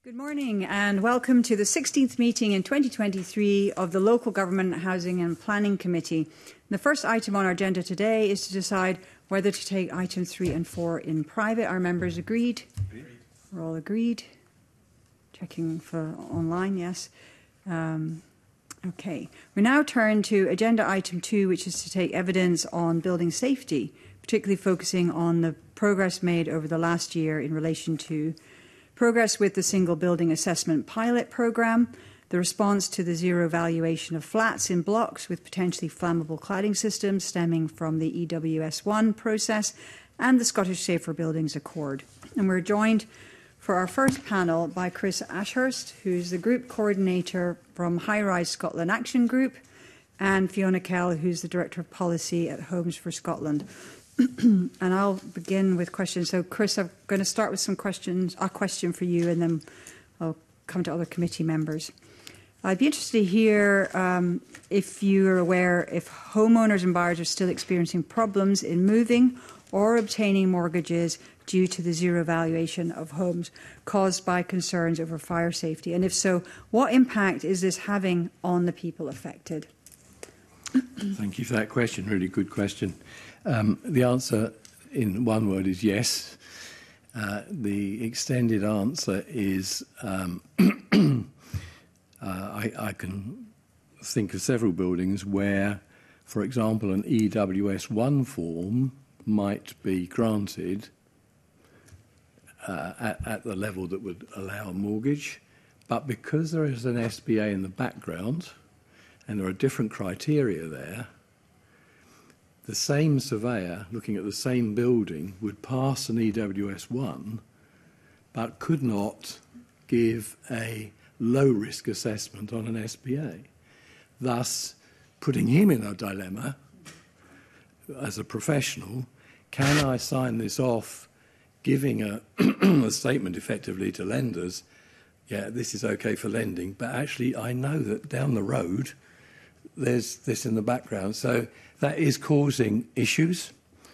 Good morning and welcome to the 16th meeting in 2023 of the Local Government Housing and Planning Committee. The first item on our agenda today is to decide whether to take items 3 and 4 in private. Are members agreed? Agreed. We're all agreed. Checking for online, yes. Okay. We now turn to agenda item 2, which is to take evidence on building safety, particularly focusing on the progress made over the last year in relation to progress with the Single Building Assessment Pilot Programme, the response to the zero valuation of flats in blocks with potentially flammable cladding systems stemming from the EWS1 process, and the Scottish Safer Buildings Accord. And we're joined for our first panel by Chris Ashurst, who's the Group Coordinator from High Rise Scotland Action Group, and Fiona Kell, who's the Director of Policy at Homes for Scotland. And I'll begin with questions. So, Chris, I'm going to start with some questions, a question for you, and then I'll come to other committee members. I'd be interested to hear if you are aware if homeowners and buyers are still experiencing problems in moving or obtaining mortgages due to the zero valuation of homes caused by concerns over fire safety. And if so, what impact is this having on the people affected? Thank you for that question. Really good question. The answer in one word is yes. The extended answer is I can think of several buildings where, for example, an EWS1 form might be granted at the level that would allow a mortgage, but because there is an SBA in the background and there are different criteria there, the same surveyor looking at the same building would pass an EWS1 but could not give a low-risk assessment on an SBA, thus putting him in a dilemma as a professional. Can I sign this off, giving a statement effectively to lenders, yeah, this is okay for lending, but actually I know that down the road there's this in the background. So that is causing issues.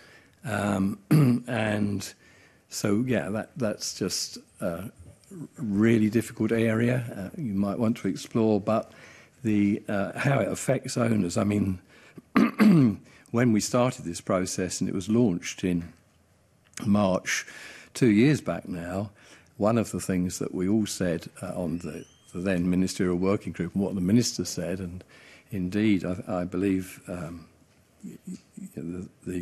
And so, yeah, that's just a really difficult area you might want to explore. But the how it affects owners, I mean, when we started this process and it was launched in March 2 years back now, one of the things that we all said on the then Ministerial Working Group and what the Minister said, and indeed, I believe the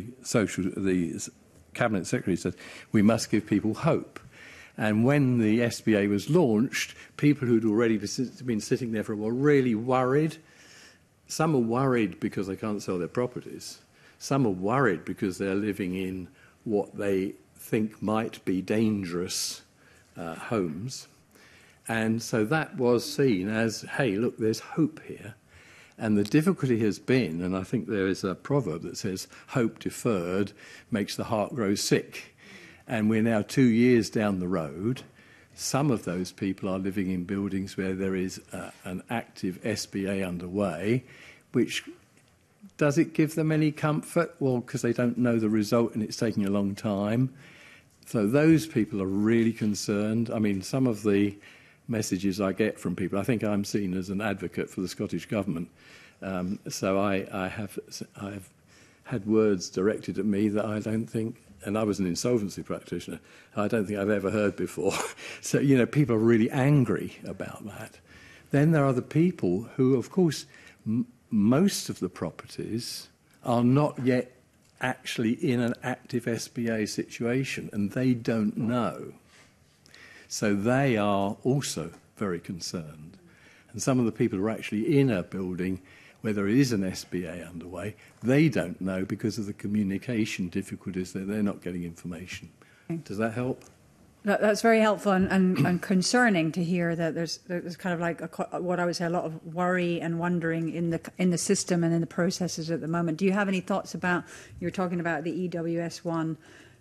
Cabinet Secretary said, we must give people hope. And when the SBA was launched, people who'd already been sitting there for a while were really worried. Some are worried because they can't sell their properties. Some are worried because they're living in what they think might be dangerous homes. And so that was seen as, hey, look, there's hope here. And the difficulty has been, and I think there is a proverb that says, hope deferred makes the heart grow sick. And we're now 2 years down the road. Some of those people are living in buildings where there is an active SBA underway, which does it give them any comfort? Well, because they don't know the result and it's taking a long time. So those people are really concerned. I mean, some of the messages I get from people, I think I'm seen as an advocate for the Scottish Government. So I have had words directed at me that I don't think, and I was an insolvency practitioner, I don't think I've ever heard before. So, you know, people are really angry about that. Then there are the people who, of course, most of the properties are not yet actually in an active SBA situation, and they don't know. So they are also very concerned. And some of the people who are actually in a building where there is an SBA underway, they don't know because of the communication difficulties that they're not getting information. Does that help? That's very helpful and concerning to hear that there's kind of like what I would say a lot of worry and wondering in the system and in the processes at the moment. Do you have any thoughts about, you're talking about the EWS1,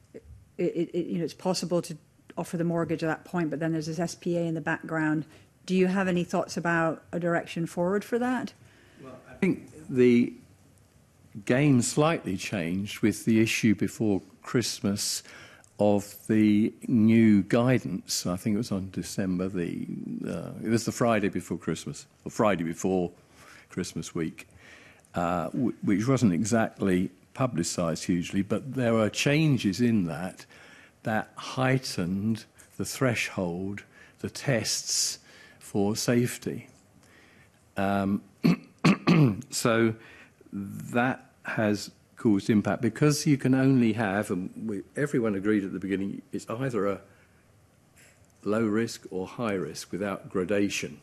it's possible to offer the mortgage at that point, but then there's this SPA in the background. Do you have any thoughts about a direction forward for that? Well, I think the game slightly changed with the issue before Christmas of the new guidance. I think it was on December it was the Friday before Christmas, or Friday before Christmas week, which wasn't exactly publicised hugely, but there were changes in that heightened the threshold, the tests for safety. So that has caused impact because you can only have, and everyone agreed at the beginning, it's either a low risk or high risk without gradation.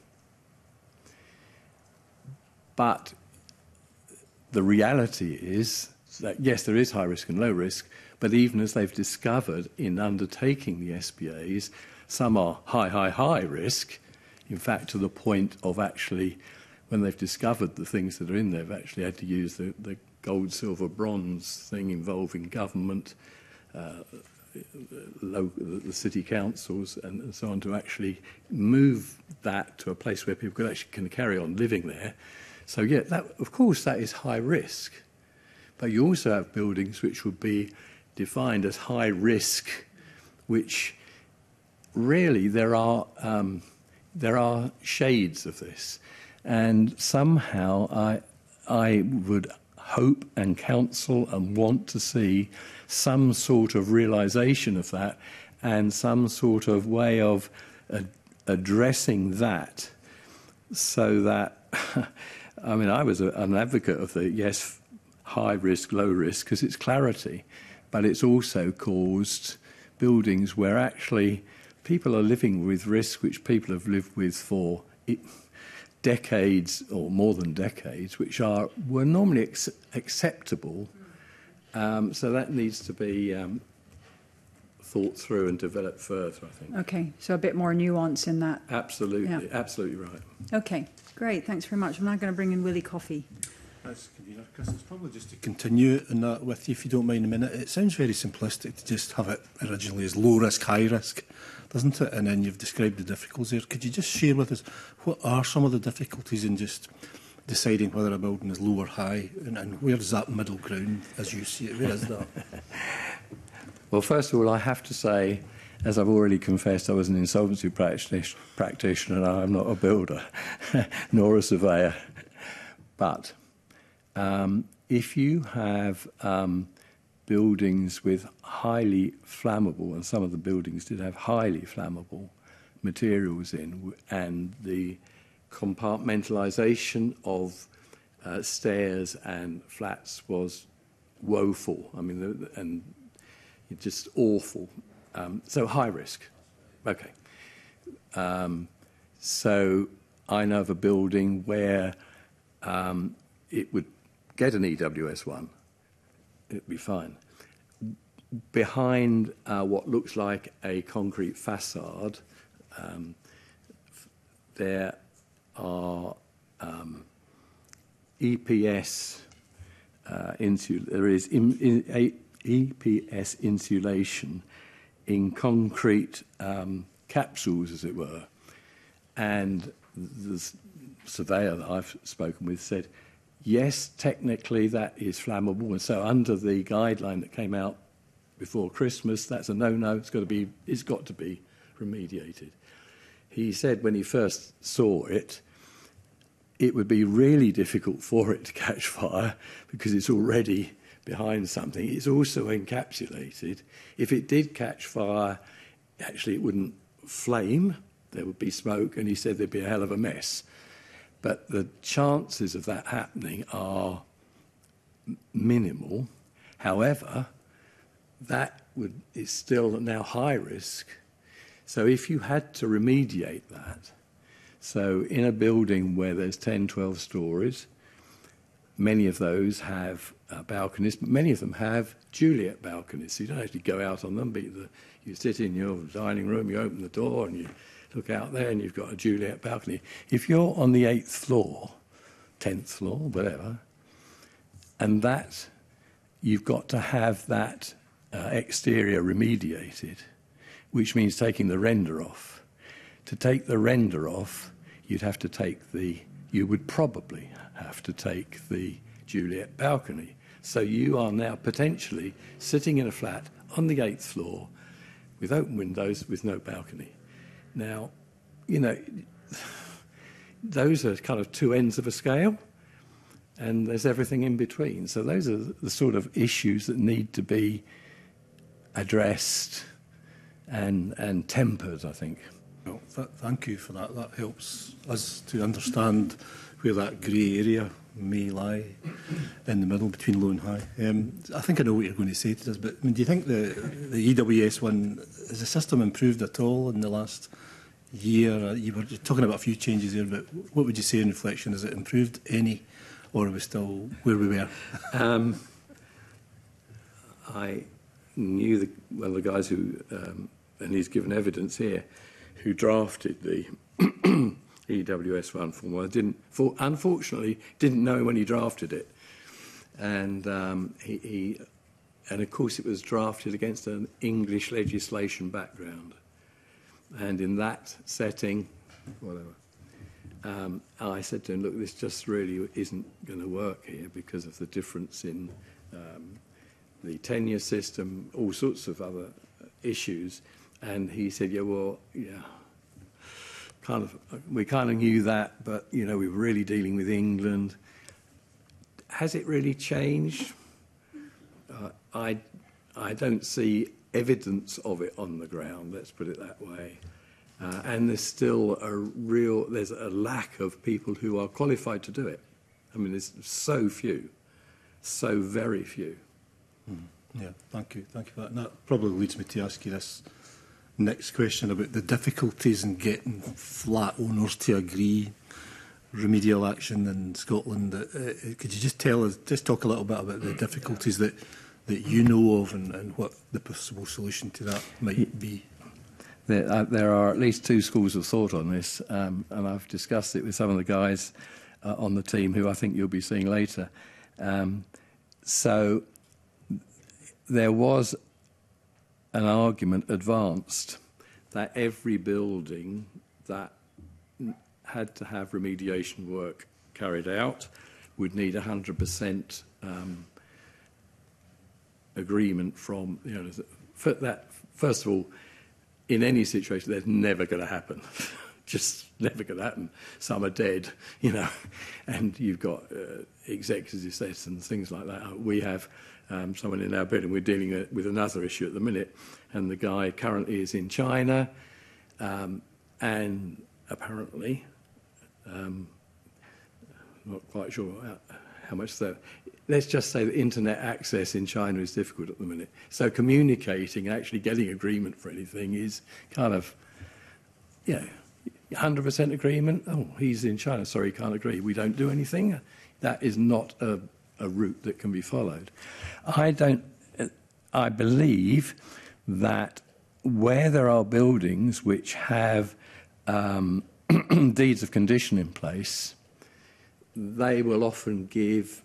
But the reality is that, yes, there is high risk and low risk, but even as they've discovered in undertaking the SBAs, some are high risk, in fact, to the point of actually, when they've discovered the things that are in there, they've actually had to use the gold, silver, bronze thing involving government, the city councils and so on, to actually move that to a place where people can carry on living there. So, yeah, of course, that is high risk. But you also have buildings which would be defined as high risk, which really there are shades of this. And somehow I would hope and counsel and want to see some sort of realisation of that and some sort of way of addressing that, so that, I mean, I was an advocate of the, yes, high risk, low risk, because it's clarity, but it's also caused buildings where actually people are living with risks which people have lived with for decades or more than decades, which were normally acceptable. So that needs to be thought through and developed further, I think. Okay, so a bit more nuance in that. Absolutely, yeah. Absolutely right. Okay, great. Thanks very much. I'm now going to bring in Willie Coffey. Thanks, Convener. Chris, it's probably just to continue on that with you, if you don't mind a minute. It sounds very simplistic to just have it originally as low risk, high risk, doesn't it? And then you've described the difficulties there. Could you just share with us what are some of the difficulties in just deciding whether a building is low or high, and where's that middle ground as you see it? Where is that? Well, first of all, I have to say, as I've already confessed, I was an insolvency practitioner and I'm not a builder, nor a surveyor. But if you have buildings with highly flammable, and some of the buildings did have highly flammable materials in, and the compartmentalisation of stairs and flats was woeful. I mean, and just awful. So high risk. Okay. So I know of a building where it would get an EWS1. It'd be fine. Behind what looks like a concrete facade, there are EPS there is EPS insulation in concrete capsules, as it were. And the surveyor that I've spoken with said, yes, technically that is flammable, and so under the guideline that came out before Christmas, that's a no-no. It's got to be remediated. He said when he first saw it, it would be really difficult for it to catch fire because it's already behind something. It's also encapsulated. If it did catch fire, actually it wouldn't flame. There would be smoke, and he said there'd be a hell of a mess. But the chances of that happening are minimal. However, that is still now high risk. So if you had to remediate that, so in a building where there's 10, 12 stories, many of those have balconies, but many of them have Juliet balconies. So you don't actually go out on them, but you sit in your dining room, you open the door and you look out there and you've got a Juliet balcony. If you're on the 8th floor, 10th floor, whatever, and that you've got to have that exterior remediated, which means taking the render off. To take the render off, you would probably have to take the Juliet balcony. So you are now potentially sitting in a flat on the 8th floor with open windows with no balcony. Now, you know, those are kind of two ends of a scale, and there's everything in between. So those are the sort of issues that need to be addressed and tempered, I think. Well, thank you for that. That helps us to understand where that grey area may lie in the middle between low and high. I think I know what you're going to say to this, but I mean, do you think the EWS one, has the system improved at all in the last year? You were talking about a few changes there, but what would you say in reflection? Has it improved any, or are we still where we were? I knew one of the guys who, and he's given evidence here, who drafted the EWS one form. Well, unfortunately, didn't know when he drafted it, and and of course it was drafted against an English legislation background, and in that setting, whatever, I said to him, look, this just really isn't going to work here because of the difference in the tenure system, all sorts of other issues, and he said, yeah, well, yeah. We kind of knew that, but you know, we were really dealing with England. Has it really changed? I don't see evidence of it on the ground. Let's put it that way. And there's still there's a lack of people who are qualified to do it. I mean, there's so few, so very few. Yeah, thank you for that. And that probably leads me to ask you this next question about the difficulties in getting flat owners to agree remedial action in Scotland. Could you just talk a little bit about the difficulties that you know of and what the possible solution to that might be? There are at least two schools of thought on this, and I've discussed it with some of the guys on the team who I think you'll be seeing later. So there was an argument advanced that every building that had to have remediation work carried out would need 100% agreement from, you know, first of all, in any situation, that's never going to happen. Just never going to happen. Some are dead, you know, and you've got executive estates and things like that. We have someone in our building, we're dealing with another issue at the minute, and the guy currently is in China, and apparently, not quite sure how much so. Let's just say that internet access in China is difficult at the minute. So communicating, actually getting agreement for anything is kind of, you know, 100% agreement. Oh, he's in China, sorry, he can't agree. We don't do anything. That is not a route that can be followed. I believe that where there are buildings which have deeds of condition in place, they will often give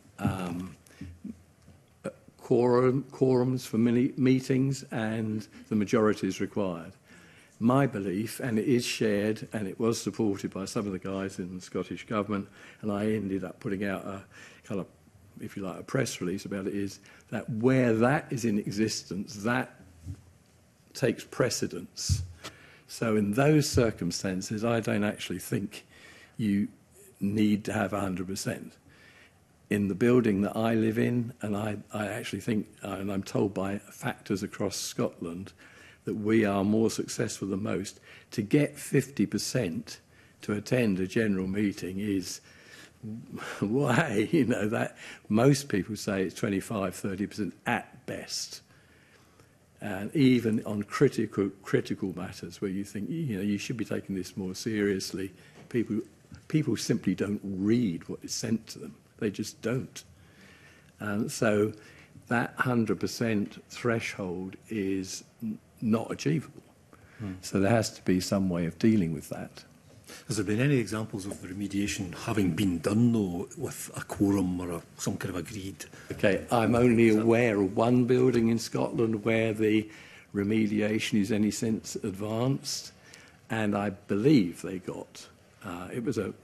quorums for meetings, and the majority is required. My belief, and it is shared, and it was supported by some of the guys in the Scottish Government, and I ended up putting out a kind of, if you like, a press release about it, is that where that is in existence, that takes precedence. So in those circumstances, I don't actually think you need to have 100%. In the building that I live in, and I actually think, and I'm told by factors across Scotland, that we are more successful than most. To get 50% to attend a general meeting is way, you know, that most people say it's 25, 30% at best. And even on critical matters where you think, you know, you should be taking this more seriously, people simply don't read what is sent to them. They just don't. And so that 100% threshold is not achievable. So there has to be some way of dealing with that. Has there been any examples of remediation having been done, though, with a quorum or some kind of agreed? Okay, I'm only aware of one building in Scotland where the remediation is any sense advanced, and I believe they got, it was a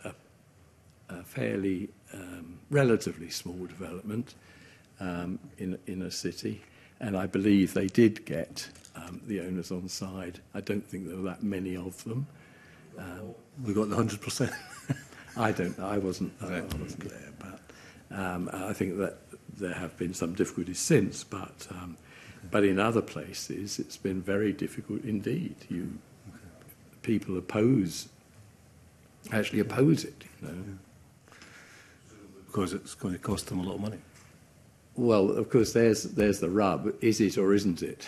fairly relatively small development in a city, and I believe they did get the owners on side. I don't think there were that many of them. We got the 100%. I don't know. I wasn't there, but I think that there have been some difficulties since. But in other places, it's been very difficult indeed. People actually oppose it. You know, Because it's going to cost them a lot of money. Well, of course, there's the rub. Is it or isn't it?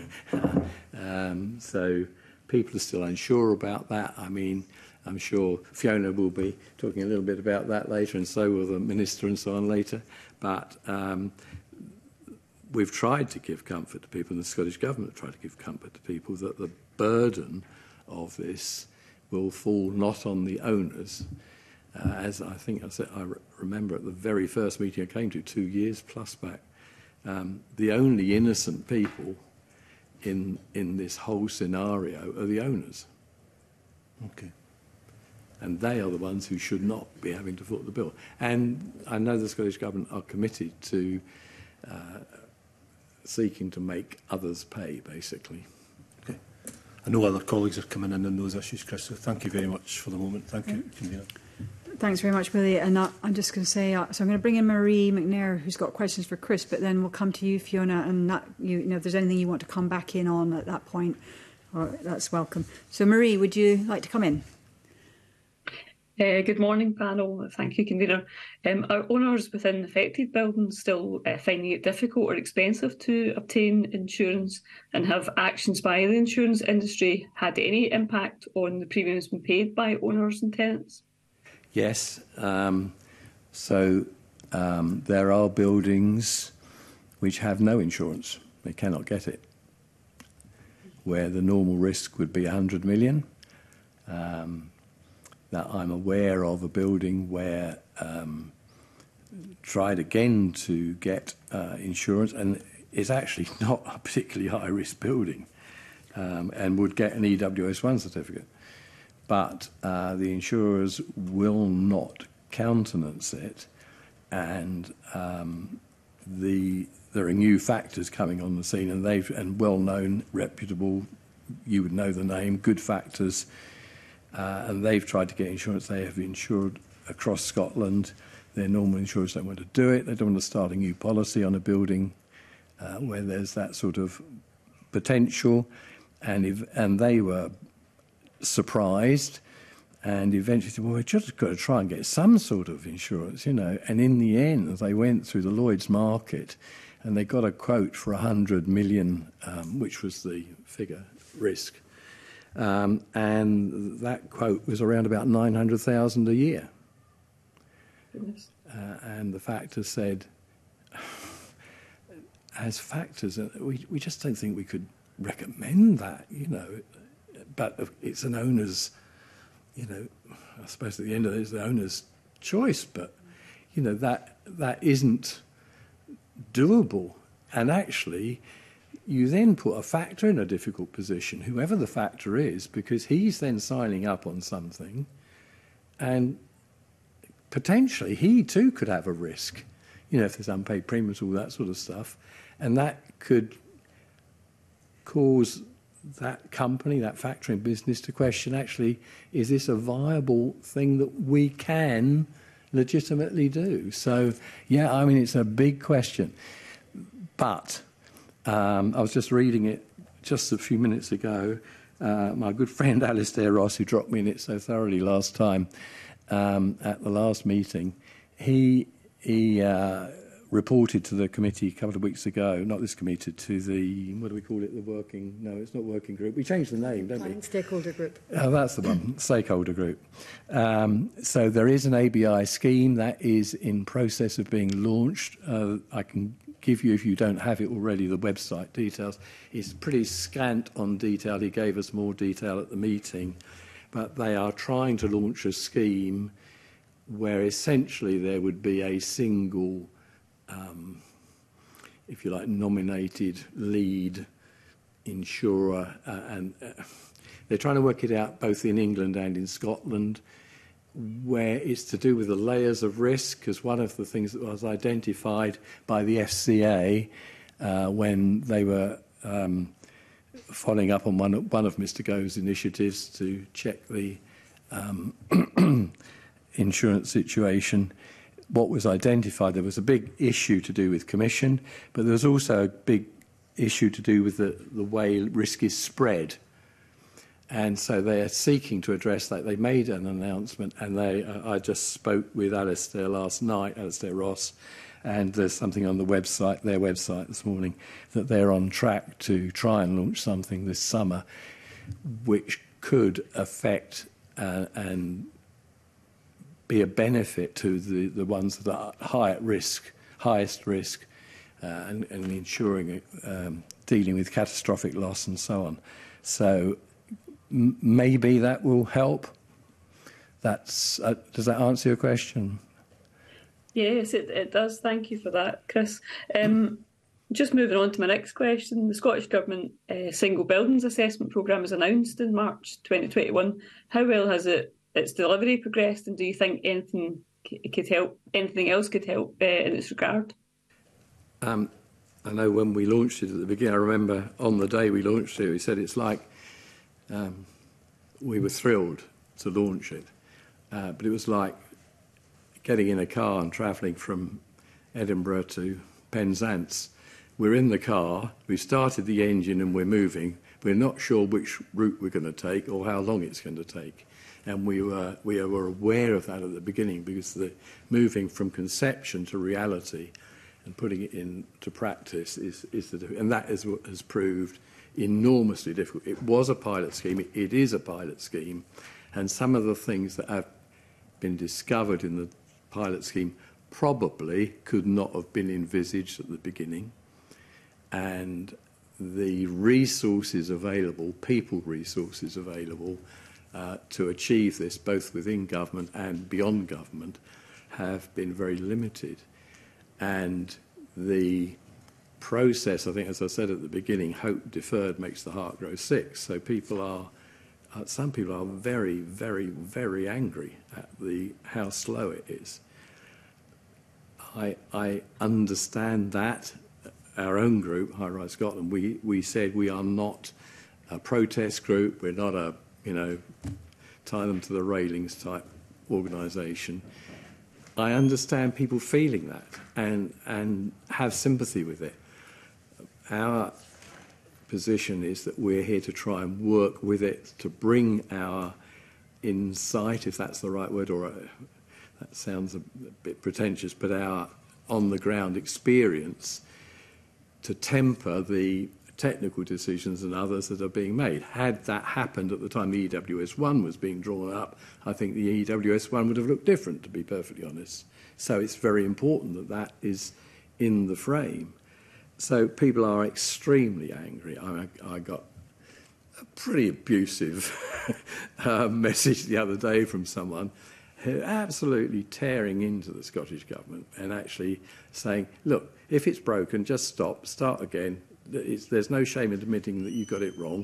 So people are still unsure about that. I mean, I'm sure Fiona will be talking a little bit about that later, and so will the Minister and so on later. But we've tried to give comfort to people, and the Scottish Government tried to give comfort to people that the burden of this will fall not on the owners. As I think I said, I remember at the very first meeting I came to 2 years plus back, the only innocent people in this whole scenario are the owners. Okay. And they are the ones who should not be having to foot the bill. And I know the Scottish Government are committed to seeking to make others pay, basically. Okay. I know other colleagues are coming in on those issues, Chris, so thank you very much for the moment. Thank you, Convener. Thanks very much, Willie. And I'm just going to say, so I'm going to bring in Marie McNair, who's got questions for Chris, but then we'll come to you, Fiona, and you know, if there's anything you want to come back in on at that point, that's welcome. So, Marie, would you like to come in? Good morning, panel. Thank you, Convener. Are owners within affected buildings still finding it difficult or expensive to obtain insurance, and have actions by the insurance industry had any impact on the premiums being paid by owners and tenants? Yes. There are buildings which have no insurance. They cannot get it, where the normal risk would be 100 million. That I'm aware of a building where tried again to get insurance, and it's actually not a particularly high-risk building, and would get an EWS1 certificate. But the insurers will not countenance it, and there are new factors coming on the scene, and well-known, reputable, you would know the name, Good Factors, and they've tried to get insurance. They have insured across Scotland. Their normal insurers don't want to do it. They don't want to start a new policy on a building where there's that sort of potential, and they were surprised and eventually said, well, we've just got to try and get some sort of insurance, you know. And in the end, they went through the Lloyd's market and they got a quote for 100 million, which was the figure risk. And that quote was around about 900,000 a year. And the factors said, as factors, we just don't think we could recommend that, you know. But it's an owner's, you know, I suppose at the end of it, it's the owner's choice. But, you know, that isn't doable. And actually, you then put a factor in a difficult position, whoever the factor is, because he's then signing up on something, and potentially he too could have a risk, you know, if there's unpaid premiums, all that sort of stuff. And that could cause that company, that factoring business, to question, actually, is this a viable thing that we can legitimately do? So, yeah, I mean, it's a big question. But I was just reading it just a few minutes ago. My good friend Alistair Ross, who dropped me in it so thoroughly last time at the last meeting, he reported to the committee a couple of weeks ago, not this committee, to the, what do we call it, the working, no, it's not working group. We changed the name, don't we? Stakeholder group. Oh, that's the one, stakeholder group. So there is an ABI scheme that is in process of being launched. I can give you, if you don't have it already, the website details. It's pretty scant on detail. He gave us more detail at the meeting. But they are trying to launch a scheme where essentially there would be a single, if you like, nominated lead insurer, and they're trying to work it out both in England and in Scotland, where it's to do with the layers of risk, because one of the things that was identified by the FCA when they were following up on one of Mr Gove's initiatives to check the insurance situation. What was identified, there was a big issue to do with commission, but there was also a big issue to do with the way risk is spread. And so they are seeking to address that. They made an announcement, and I just spoke with Alistair last night, Alistair Ross, and there's something on their website this morning, that they're on track to try and launch something this summer which could affect and be a benefit to the ones that are highest risk, and ensuring dealing with catastrophic loss and so on. So maybe that will help. Does that answer your question? Yes, it does. Thank you for that, Chris. Just moving on to my next question. The Scottish Government Single Buildings Assessment Programme was announced in March 2021. How well has its delivery progressed, and do you think anything else could help in this regard? I know when we launched it at the beginning, I remember on the day we launched it, we said it's like we were thrilled to launch it, but it was like getting in a car and travelling from Edinburgh to Penzance. We're in the car, we've started the engine and we're moving. We're not sure which route we're going to take or how long it's going to take. And we were aware of that at the beginning, because the moving from conception to reality and putting it into practice and that is what has proved enormously difficult. It was a pilot scheme, it is a pilot scheme, and some of the things that have been discovered in the pilot scheme probably could not have been envisaged at the beginning. And the resources available, people resources available to achieve this, both within government and beyond government, have been very limited. And the process, I think, as I said at the beginning, hope deferred makes the heart grow sick. So some people are very, very, very angry at how slow it is. I understand that. Our own group, High Rise Scotland, we said we are not a protest group. We're not a, tie them to the railings type organisation. I understand people feeling that and have sympathy with it. Our position is that we're here to try and work with it, to bring our insight, if that's the right word, or that sounds a bit pretentious, but our on-the-ground experience to temper the technical decisions and others that are being made. Had that happened at the time the EWS1 was being drawn up, I think the EWS1 would have looked different, to be perfectly honest. So it's very important that that is in the frame. So people are extremely angry. I got a pretty abusive message the other day from someone who absolutely tearing into the Scottish Government and actually saying, look, if it's broken, just start again. There's no shame in admitting that you got it wrong.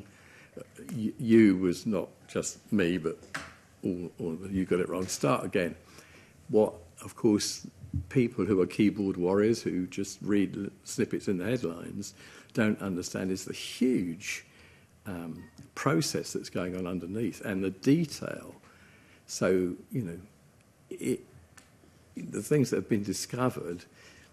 You was not just me, but all you got it wrong. Start again. What, of course, people who are keyboard warriors who just read snippets in the headlines don't understand is the huge process that's going on underneath and the detail. So, the things that have been discovered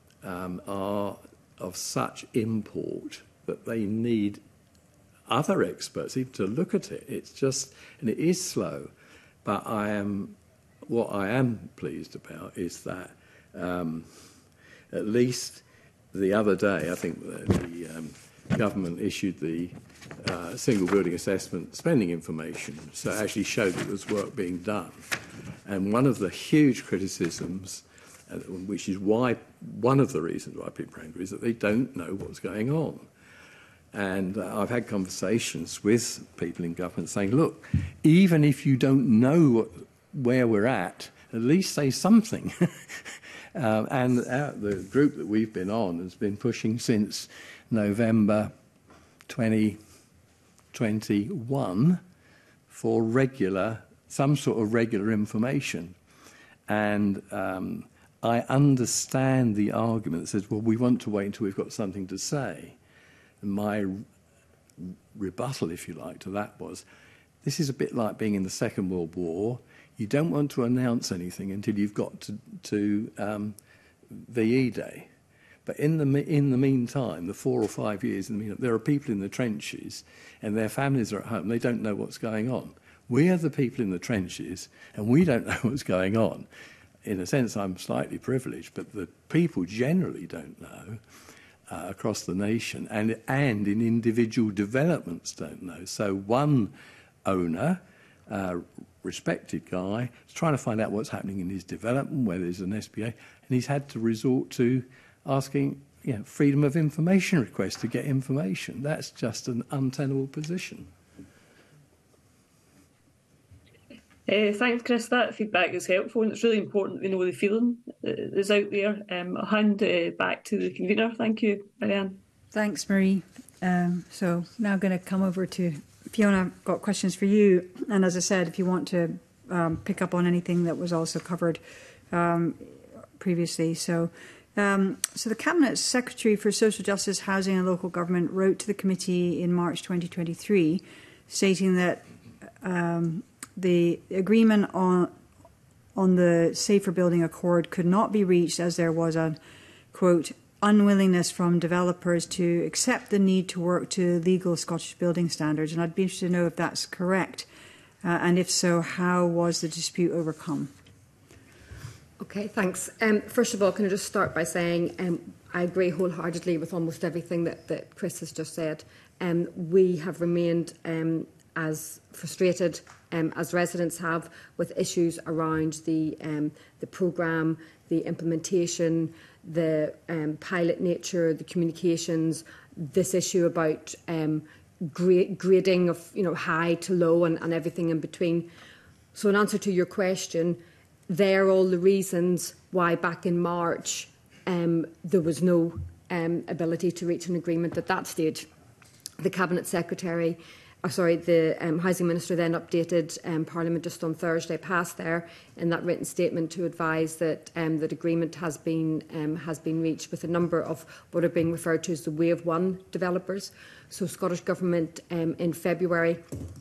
are of such import that they need other experts even to look at it. It's just, and it is slow, but what I am pleased about is that at least the other day, I think the government issued the single building assessment spending information, so it actually showed that there was work being done. And one of the huge criticisms, which is why one of the reasons why people are angry, is that they don't know what's going on. And I've had conversations with people in government saying, look, even if you don't know where we're at least say something. And the group that we've been on has been pushing since November 2021 for some sort of regular information. And I understand the argument that says, well, we want to wait until we've got something to say. And my rebuttal, if you like, to that was, this is a bit like being in the Second World War. You don't want to announce anything until you've got to VE Day. But in the meantime, the 4 or 5 years, there are people in the trenches and their families are at home. They don't know what's going on. We are the people in the trenches and we don't know what's going on. In a sense, I'm slightly privileged, but the people generally don't know across the nation, and in individual developments don't know. So one owner, respected guy, is trying to find out what's happening in his development, whether there's an SBA, and he's had to resort to asking freedom of information requests to get information. That's just an untenable position. Thanks, Chris. That feedback is helpful, and it's really important we know the feeling that is out there. I'll hand back to the convener. Thank you, Marianne. Thanks, Marie. So now I'm going to come over to Fiona. I've got questions for you. And as I said, if you want to pick up on anything that was also covered previously. So the Cabinet Secretary for Social Justice, Housing and Local Government wrote to the committee in March 2023 stating that the agreement on the Safer Building Accord could not be reached as there was a, quote, unwillingness from developers to accept the need to work to legal Scottish building standards. And I'd be interested to know if that's correct. And if so, how was the dispute overcome? Okay, thanks. First of all, can I just start by saying I agree wholeheartedly with almost everything that Chris has just said. We have remained as frustrated as residents have with issues around the programme, the implementation, the pilot nature, the communications, this issue about grading of high to low and everything in between. So in answer to your question, they're all the reasons why back in March there was no ability to reach an agreement at that stage. The Cabinet Secretary, the Housing Minister then updated Parliament just on Thursday past there in that written statement to advise that that agreement has been reached with a number of what are being referred to as the Wave 1 developers. So Scottish Government in February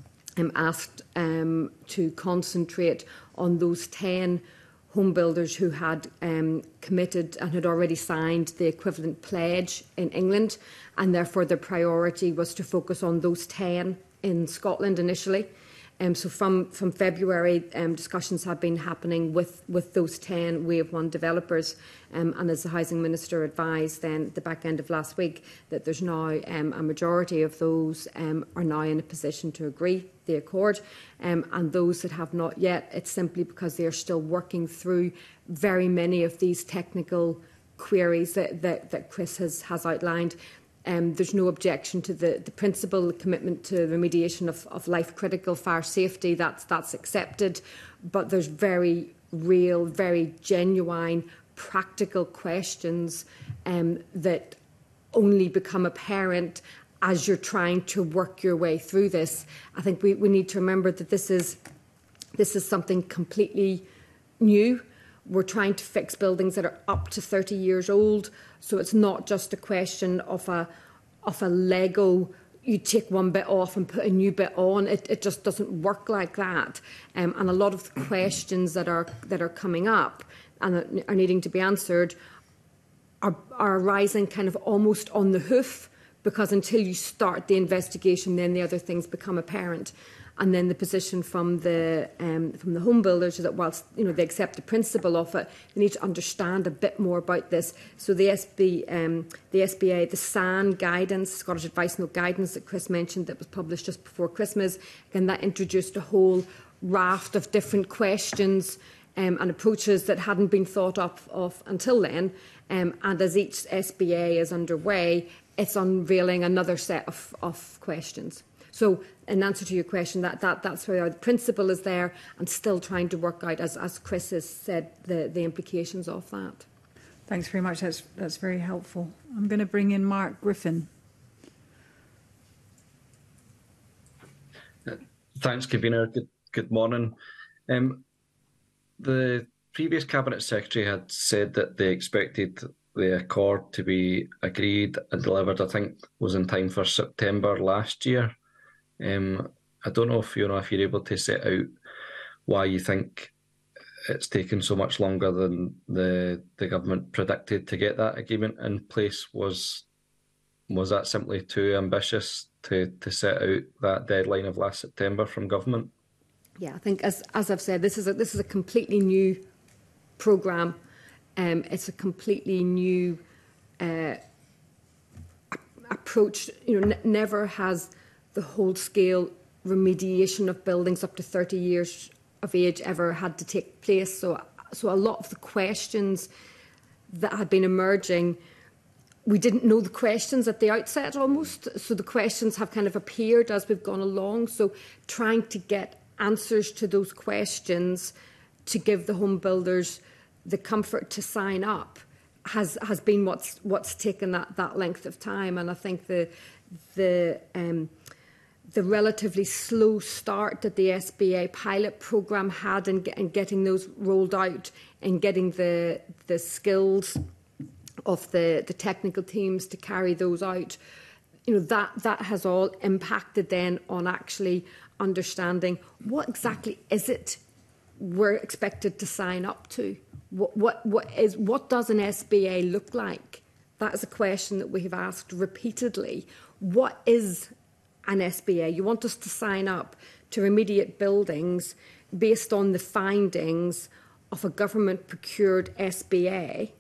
asked to concentrate on those 10 home builders who had committed and had already signed the equivalent pledge in England, and therefore their priority was to focus on those 10 in Scotland initially. So from February, discussions have been happening with those 10 Wave 1 developers. And as the Housing Minister advised then at the back end of last week, that there's now a majority of those are now in a position to agree the accord. And those that have not yet, it's simply because they are still working through very many of these technical queries that Chris has outlined. There's no objection to the principle, the commitment to remediation of life-critical fire safety. That's accepted, but there's very real, very genuine, practical questions that only become apparent as you're trying to work your way through this. I think we need to remember that this is something completely new. We're trying to fix buildings that are up to 30 years old. So it's not just a question of a Lego, you take one bit off and put a new bit on. It just doesn't work like that. And a lot of the questions that are coming up and are needing to be answered are arising kind of almost on the hoof, because until you start the investigation, then the other things become apparent. And then the position from the home builders is that whilst they accept the principle of it, they need to understand a bit more about this. So the SBA, the SAN guidance, Scottish Advice Note guidance that Chris mentioned, that was published just before Christmas, again that introduced a whole raft of different questions and approaches that hadn't been thought of until then. And as each SBA is underway, it's unveiling another set of questions. So in answer to your question, that's where the principle is there, and still trying to work out, as Chris has said, the implications of that. Thanks very much. That's very helpful. I'm going to bring in Mark Griffin. Thanks, convener. Good morning. The previous Cabinet Secretary had said that they expected the accord to be agreed and delivered, I think, was in time for September last year. I don't know if you're able to set out why you think it's taken so much longer than the government predicted to get that agreement in place. Was that simply too ambitious to set out that deadline of last September from government? Yeah, I think as I've said, this is a completely new programme. It's a completely new approach. Never has the whole scale remediation of buildings up to 30 years of age ever had to take place. So a lot of the questions that had been emerging, we didn't know the questions at the outset almost. So the questions have kind of appeared as we've gone along. So trying to get answers to those questions to give the home builders the comfort to sign up has been what's taken that length of time. And I think the relatively slow start that the SBA pilot programme had in getting those rolled out and getting the skills of the technical teams to carry those out, that has all impacted then on actually understanding what exactly is it we're expected to sign up to. What does an SBA look like? That is a question that we have asked repeatedly. What is an SBA? You want us to sign up to remediate buildings based on the findings of a government procured SBA.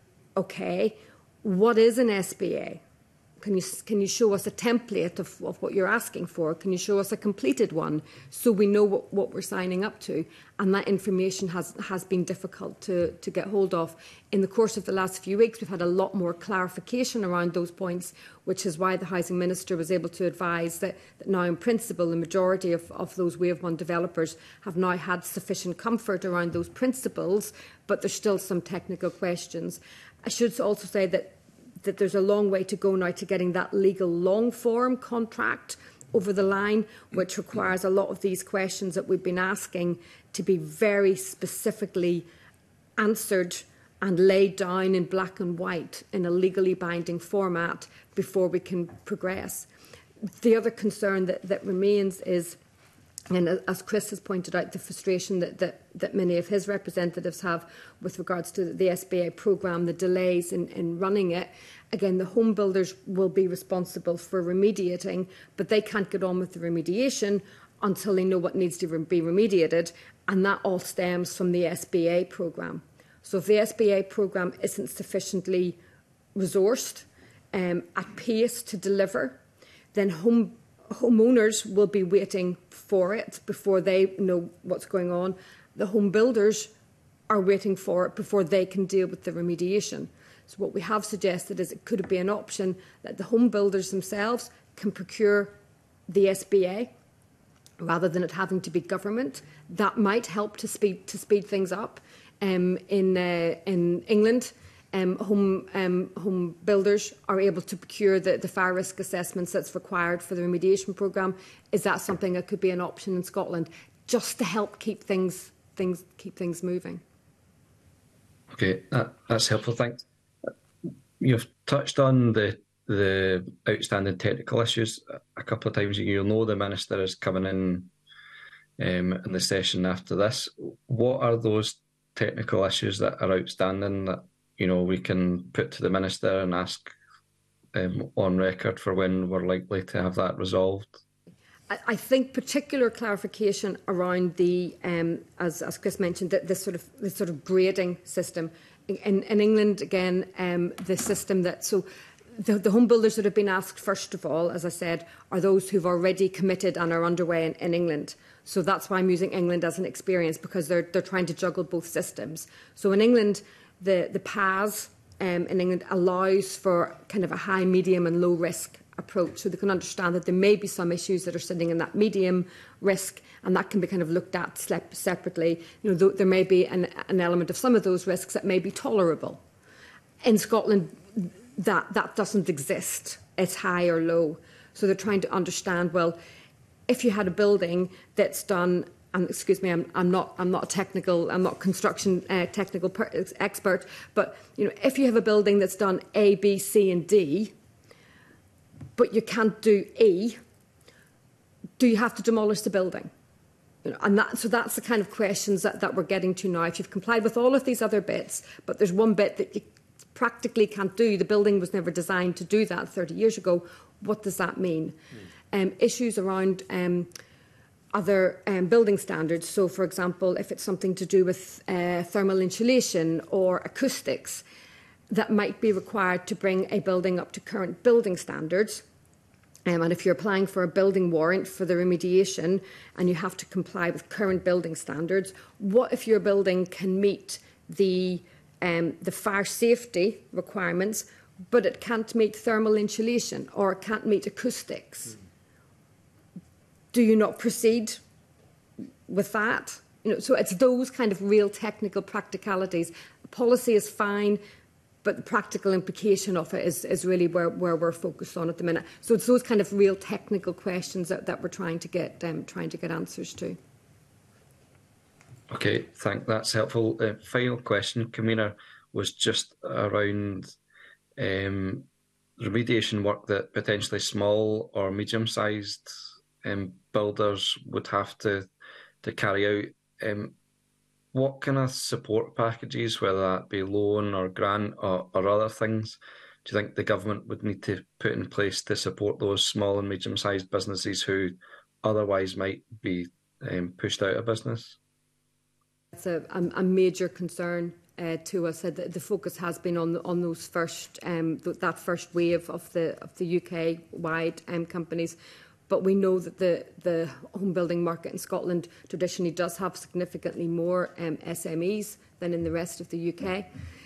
Okay, what is an SBA? Can you show us a template of what you're asking for? Can you show us a completed one so we know what we're signing up to? And that information has been difficult to get hold of. In the course of the last few weeks, we've had a lot more clarification around those points, which is why the Housing Minister was able to advise that now in principle the majority of those Wave 1 developers have now had sufficient comfort around those principles, but there's still some technical questions. I should also say that there's a long way to go now to getting that legal long-form contract over the line, which requires a lot of these questions that we've been asking to be very specifically answered and laid down in black and white in a legally binding format before we can progress. The other concern that remains is, and as Chris has pointed out, the frustration that many of his representatives have with regards to the SBA programme, the delays in running it. Again, the home builders will be responsible for remediating, but they can't get on with the remediation until they know what needs to be remediated, and that all stems from the SBA programme. So if the SBA programme isn't sufficiently resourced at pace to deliver, then homeowners will be waiting for it before they know what's going on. The home builders are waiting for it before they can deal with the remediation. So what we have suggested is it could be an option that the home builders themselves can procure the SBA rather than it having to be government. That might help to speed things up. In England, home builders are able to procure the fire risk assessments that's required for the remediation programme. Is that something that could be an option in Scotland, just to help keep things moving? Okay, that's helpful. Thanks. You've touched on the outstanding technical issues a couple of times. You'll know the Minister is coming in the session after this. What are those technical issues that are outstanding that we can put to the Minister and ask on record for when we're likely to have that resolved? I think particular clarification around the, as Chris mentioned, this sort of grading system. In England, again, the system that the home builders that have been asked first of all, as I said, are those who've already committed and are underway in England. So that's why I'm using England as an experience, because they're trying to juggle both systems. So in England, the PAS in England allows for kind of a high, medium and low risk approach. So they can understand that there may be some issues that are sitting in that medium risk, and that can be kind of looked at separately. There may be an element of some of those risks that may be tolerable. In Scotland, that doesn't exist. It's high or low. So they're trying to understand, well, if you had a building that's done and excuse me, I'm not construction technical expert, but if you have a building that's done A, B, C, and D, but you can't do E, do you have to demolish the building? And so that's the kind of questions that we're getting to now. If you've complied with all of these other bits, but there's one bit that you practically can't do, the building was never designed to do that 30 years ago, what does that mean? Issues around other building standards. So, for example, if it's something to do with thermal insulation or acoustics, that might be required to bring a building up to current building standards. And if you're applying for a building warrant for the remediation and you have to comply with current building standards, what if your building can meet the fire safety requirements, but it can't meet thermal insulation or it can't meet acoustics? Do you not proceed with that? So it's those kind of real technical practicalities. Policy is fine, but the practical implication of it is really where we're focused on at the minute. So it's those kind of real technical questions that we're trying to get answers to. Okay, that's helpful. Final question, Convener, was just around remediation work that potentially small or medium-sized builders would have to carry out. What kind of support packages, whether that be loan or grant or other things, do you think the government would need to put in place to support those small and medium-sized businesses who otherwise might be pushed out of business? It's a major concern to us. The focus has been on those that first wave of the UK-wide companies. But we know that the home building market in Scotland traditionally does have significantly more SMEs than in the rest of the UK.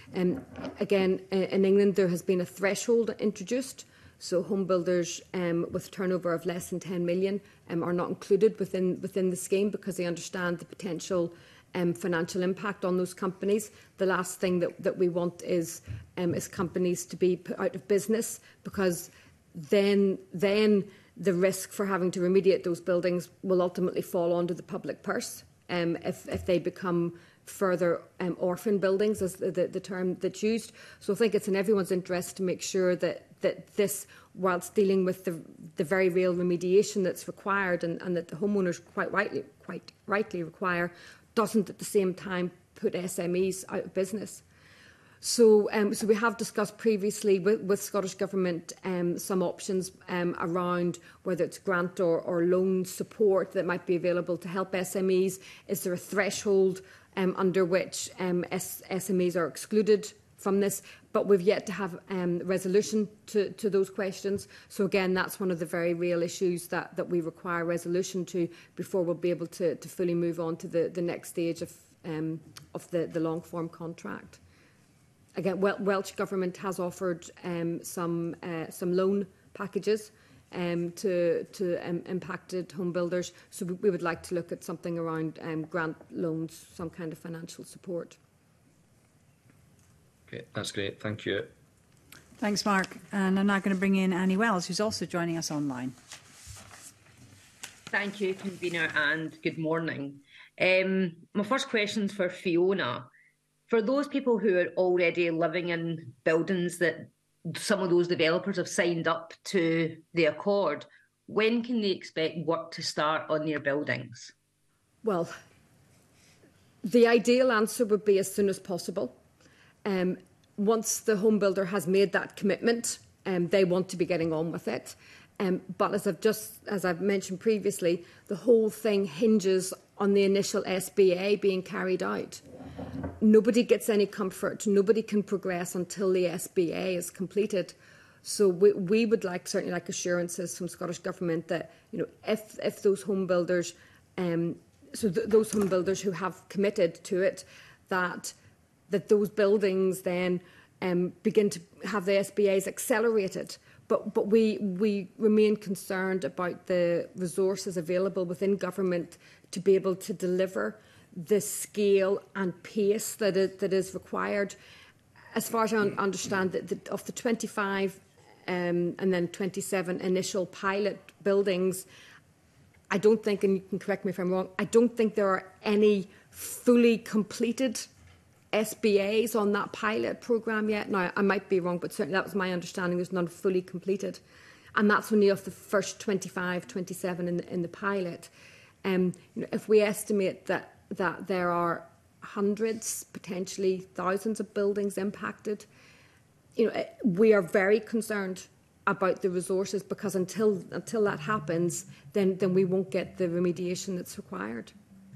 Again, in England, there has been a threshold introduced. So home builders with turnover of less than 10 million are not included within the scheme because they understand the potential financial impact on those companies. The last thing that we want is companies to be put out of business, because then the risk for having to remediate those buildings will ultimately fall onto the public purse if they become further orphan buildings, as the term that's used. So I think it's in everyone's interest to make sure that this, whilst dealing with the very real remediation that's required and that the homeowners quite rightly require, doesn't at the same time put SMEs out of business. So we have discussed previously with Scottish Government some options around whether it's grant or loan support that might be available to help SMEs. Is there a threshold under which SMEs are excluded from this? But we've yet to have resolution to those questions. So again, that's one of the very real issues that we require resolution to before we'll be able to fully move on to the next stage of the long-form contract. Again, Welsh Government has offered some loan packages to impacted home builders. So we would like to look at something around grant loans, some kind of financial support. Okay, that's great. Thank you. Thanks, Mark. And I'm now going to bring in Annie Wells, who's also joining us online. Thank you, Convener, and good morning. My first question is for Fiona. For those people who are already living in buildings that some of those developers have signed up to the Accord, when can they expect work to start on their buildings? Well, the ideal answer would be as soon as possible. Once the home builder has made that commitment, they want to be getting on with it. But as I've mentioned previously, the whole thing hinges on the initial SBA being carried out. Nobody gets any comfort. Nobody can progress until the SBA is completed. So we would certainly like assurances from Scottish Government that if those home builders, those home builders who have committed to it, that those buildings then begin to have the SBAs accelerated. But we remain concerned about the resources available within government to be able to deliver the scale and pace that is required. As far as I understand, of the 25 and then 27 initial pilot buildings, I don't think, and you can correct me if I'm wrong, I don't think there are any fully completed SBAs on that pilot programme yet. Now, I might be wrong, but certainly that was my understanding. There's none fully completed. And that's only of the first 25, 27 in the pilot. If we estimate that there are hundreds, potentially thousands of buildings impacted, we are very concerned about the resources, because until that happens, then we won't get the remediation that's required.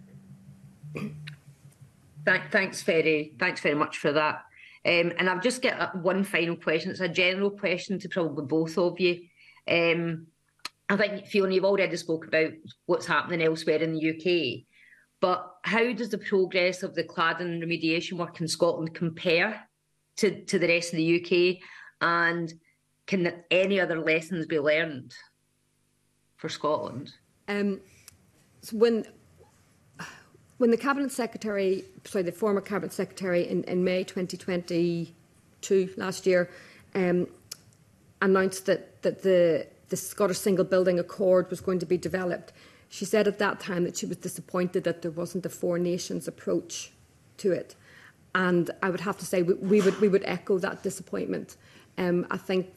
Thanks very much for that. And I've just got one final question. It's a general question to probably both of you. I think, Fiona, you've already spoke about what's happening elsewhere in the UK, but how does the progress of the cladding remediation work in Scotland compare to the rest of the UK? And can any other lessons be learned for Scotland? So when the Cabinet Secretary, the former Cabinet Secretary in May 2022, last year, announced that the Scottish Single Building Accord was going to be developed, she said at that time that she was disappointed that there wasn't a four nations approach to it. And I would have to say we would echo that disappointment. I think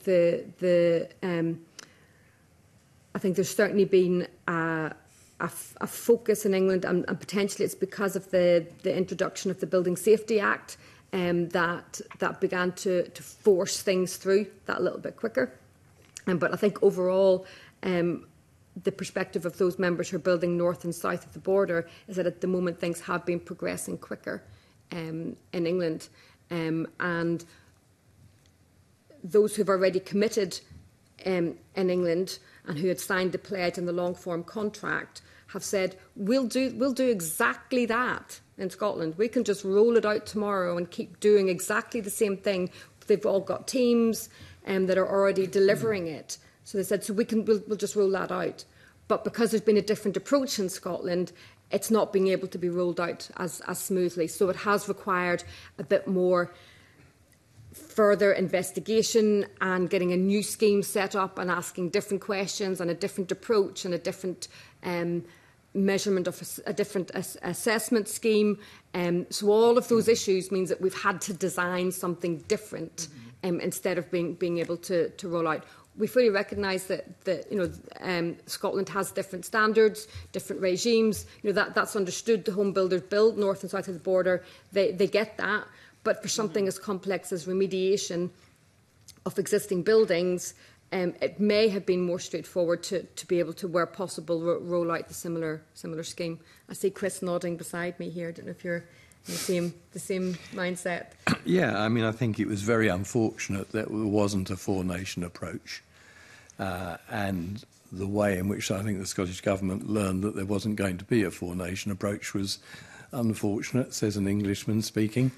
I think there's certainly been a focus in England, and potentially it's because of the introduction of the Building Safety Act that began to force things through that a little bit quicker. But I think overall, the perspective of those members who are building north and south of the border is that at the moment things have been progressing quicker in England. And those who have already committed in England and who had signed the pledge and the long-form contract have said, we'll do exactly that in Scotland. We can just roll it out tomorrow and keep doing exactly the same thing. They've all got teams that are already delivering it. So they said, we'll just roll that out. But because there's been a different approach in Scotland, it's not being able to be rolled out as smoothly. So it has required a bit more further investigation and getting a new scheme set up and asking different questions and a different approach and a different measurement of a different assessment scheme. So all of those issues means that we've had to design something different instead of being able to roll out. We fully recognise that Scotland has different standards, different regimes. That's understood. The home builders build north and south of the border. They get that. But for something as complex as remediation of existing buildings, it may have been more straightforward to be able to, where possible, roll out the similar scheme. I see Chris nodding beside me here. I don't know if you're in the same mindset. Yeah, I mean, I think it was very unfortunate that there wasn't a four-nation approach. And the way in which I think the Scottish Government learned that there wasn't going to be a four-nation approach was unfortunate, says an Englishman speaking.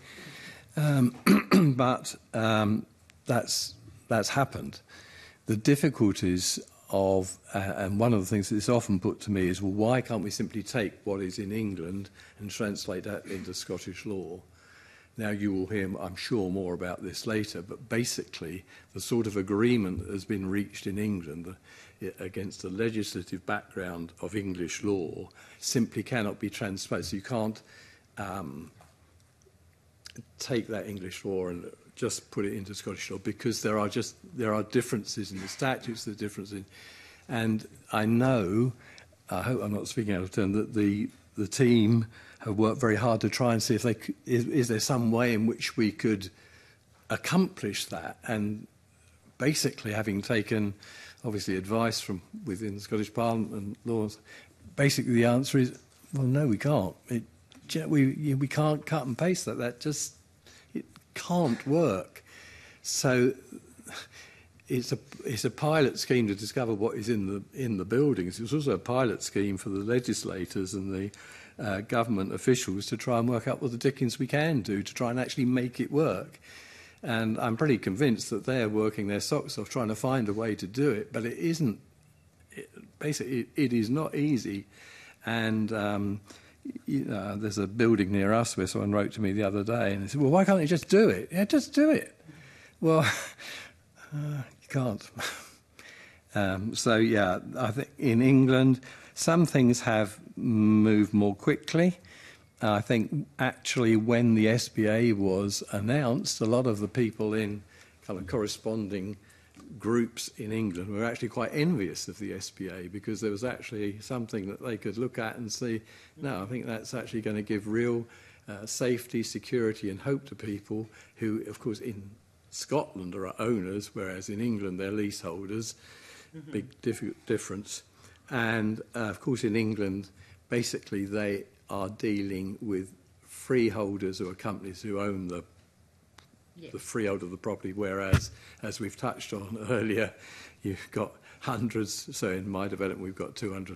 But that's happened. The difficulties of, and one of the things that's often put to me is, well, why can't we simply take what is in England and translate that into Scottish law? Now, you will hear, I'm sure, more about this later, but basically the sort of agreement that has been reached in England against the legislative background of English law simply cannot be translated. So you can't take that English law and just put it into Scottish law, because there are differences in the statutes, there are differences and I know, I hope I'm not speaking out of turn, that the team have worked very hard to try and see if is there some way in which we could accomplish that. And basically, having taken obviously advice from within the Scottish Parliament and laws, basically the answer is, well, no, we can't. We can't cut and paste that. That just it can't work. So it's a pilot scheme to discover what is in the buildings. It's also a pilot scheme for the legislators and the government officials to try and work out what the dickens we can do to try and actually make it work. And I'm pretty convinced that they're working their socks off trying to find a way to do it, but it isn't. Basically, it is not easy. And there's a building near us where someone wrote to me the other day and they said, well, why can't you just do it? Yeah, just do it. Well, you can't. So, yeah, I think in England, Some things have moved more quickly. I think actually when the SBA was announced, a lot of the people in kind of corresponding groups in England were actually quite envious of the SBA because there was actually something that they could look at and see, no, I think that's actually going to give real safety, security and hope to people who, of course, in Scotland are owners, whereas in England they're leaseholders. Big difference. And, of course, in England, basically they are dealing with freeholders who are companies who own the freehold of the property, whereas, as we've touched on earlier, you've got hundreds. So in my development, we've got 200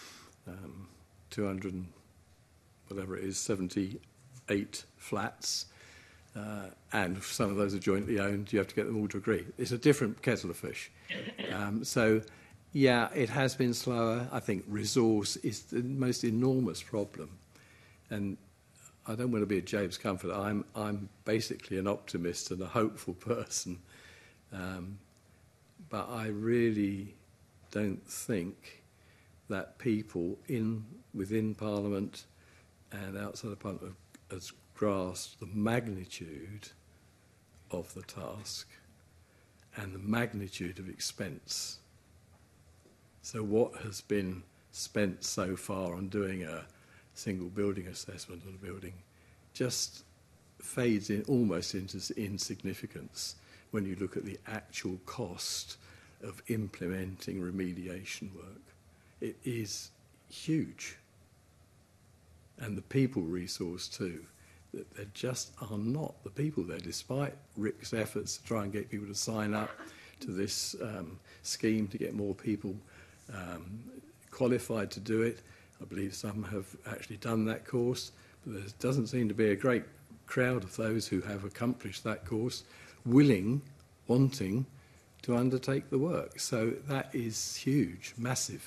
whatever it is, 78 flats, and some of those are jointly owned. You have to get them all to agree. It's a different kettle of fish. So, yeah, it has been slower. I think resource is the most enormous problem. And I don't want to be a James Comfort. I'm basically an optimist and a hopeful person. But I really don't think that people within Parliament and outside of Parliament has grasped the magnitude of the task and the magnitude of expense. So what has been spent so far on doing a single building assessment on a building just fades in almost into insignificance when you look at the actual cost of implementing remediation work. It is huge. And the people resource too. That there just are not the people there, despite Rick's efforts to try and get people to sign up to this scheme to get more people qualified to do it. I believe some have actually done that course, but there doesn't seem to be a great crowd of those who have accomplished that course, wanting to undertake the work. So that is huge, massive.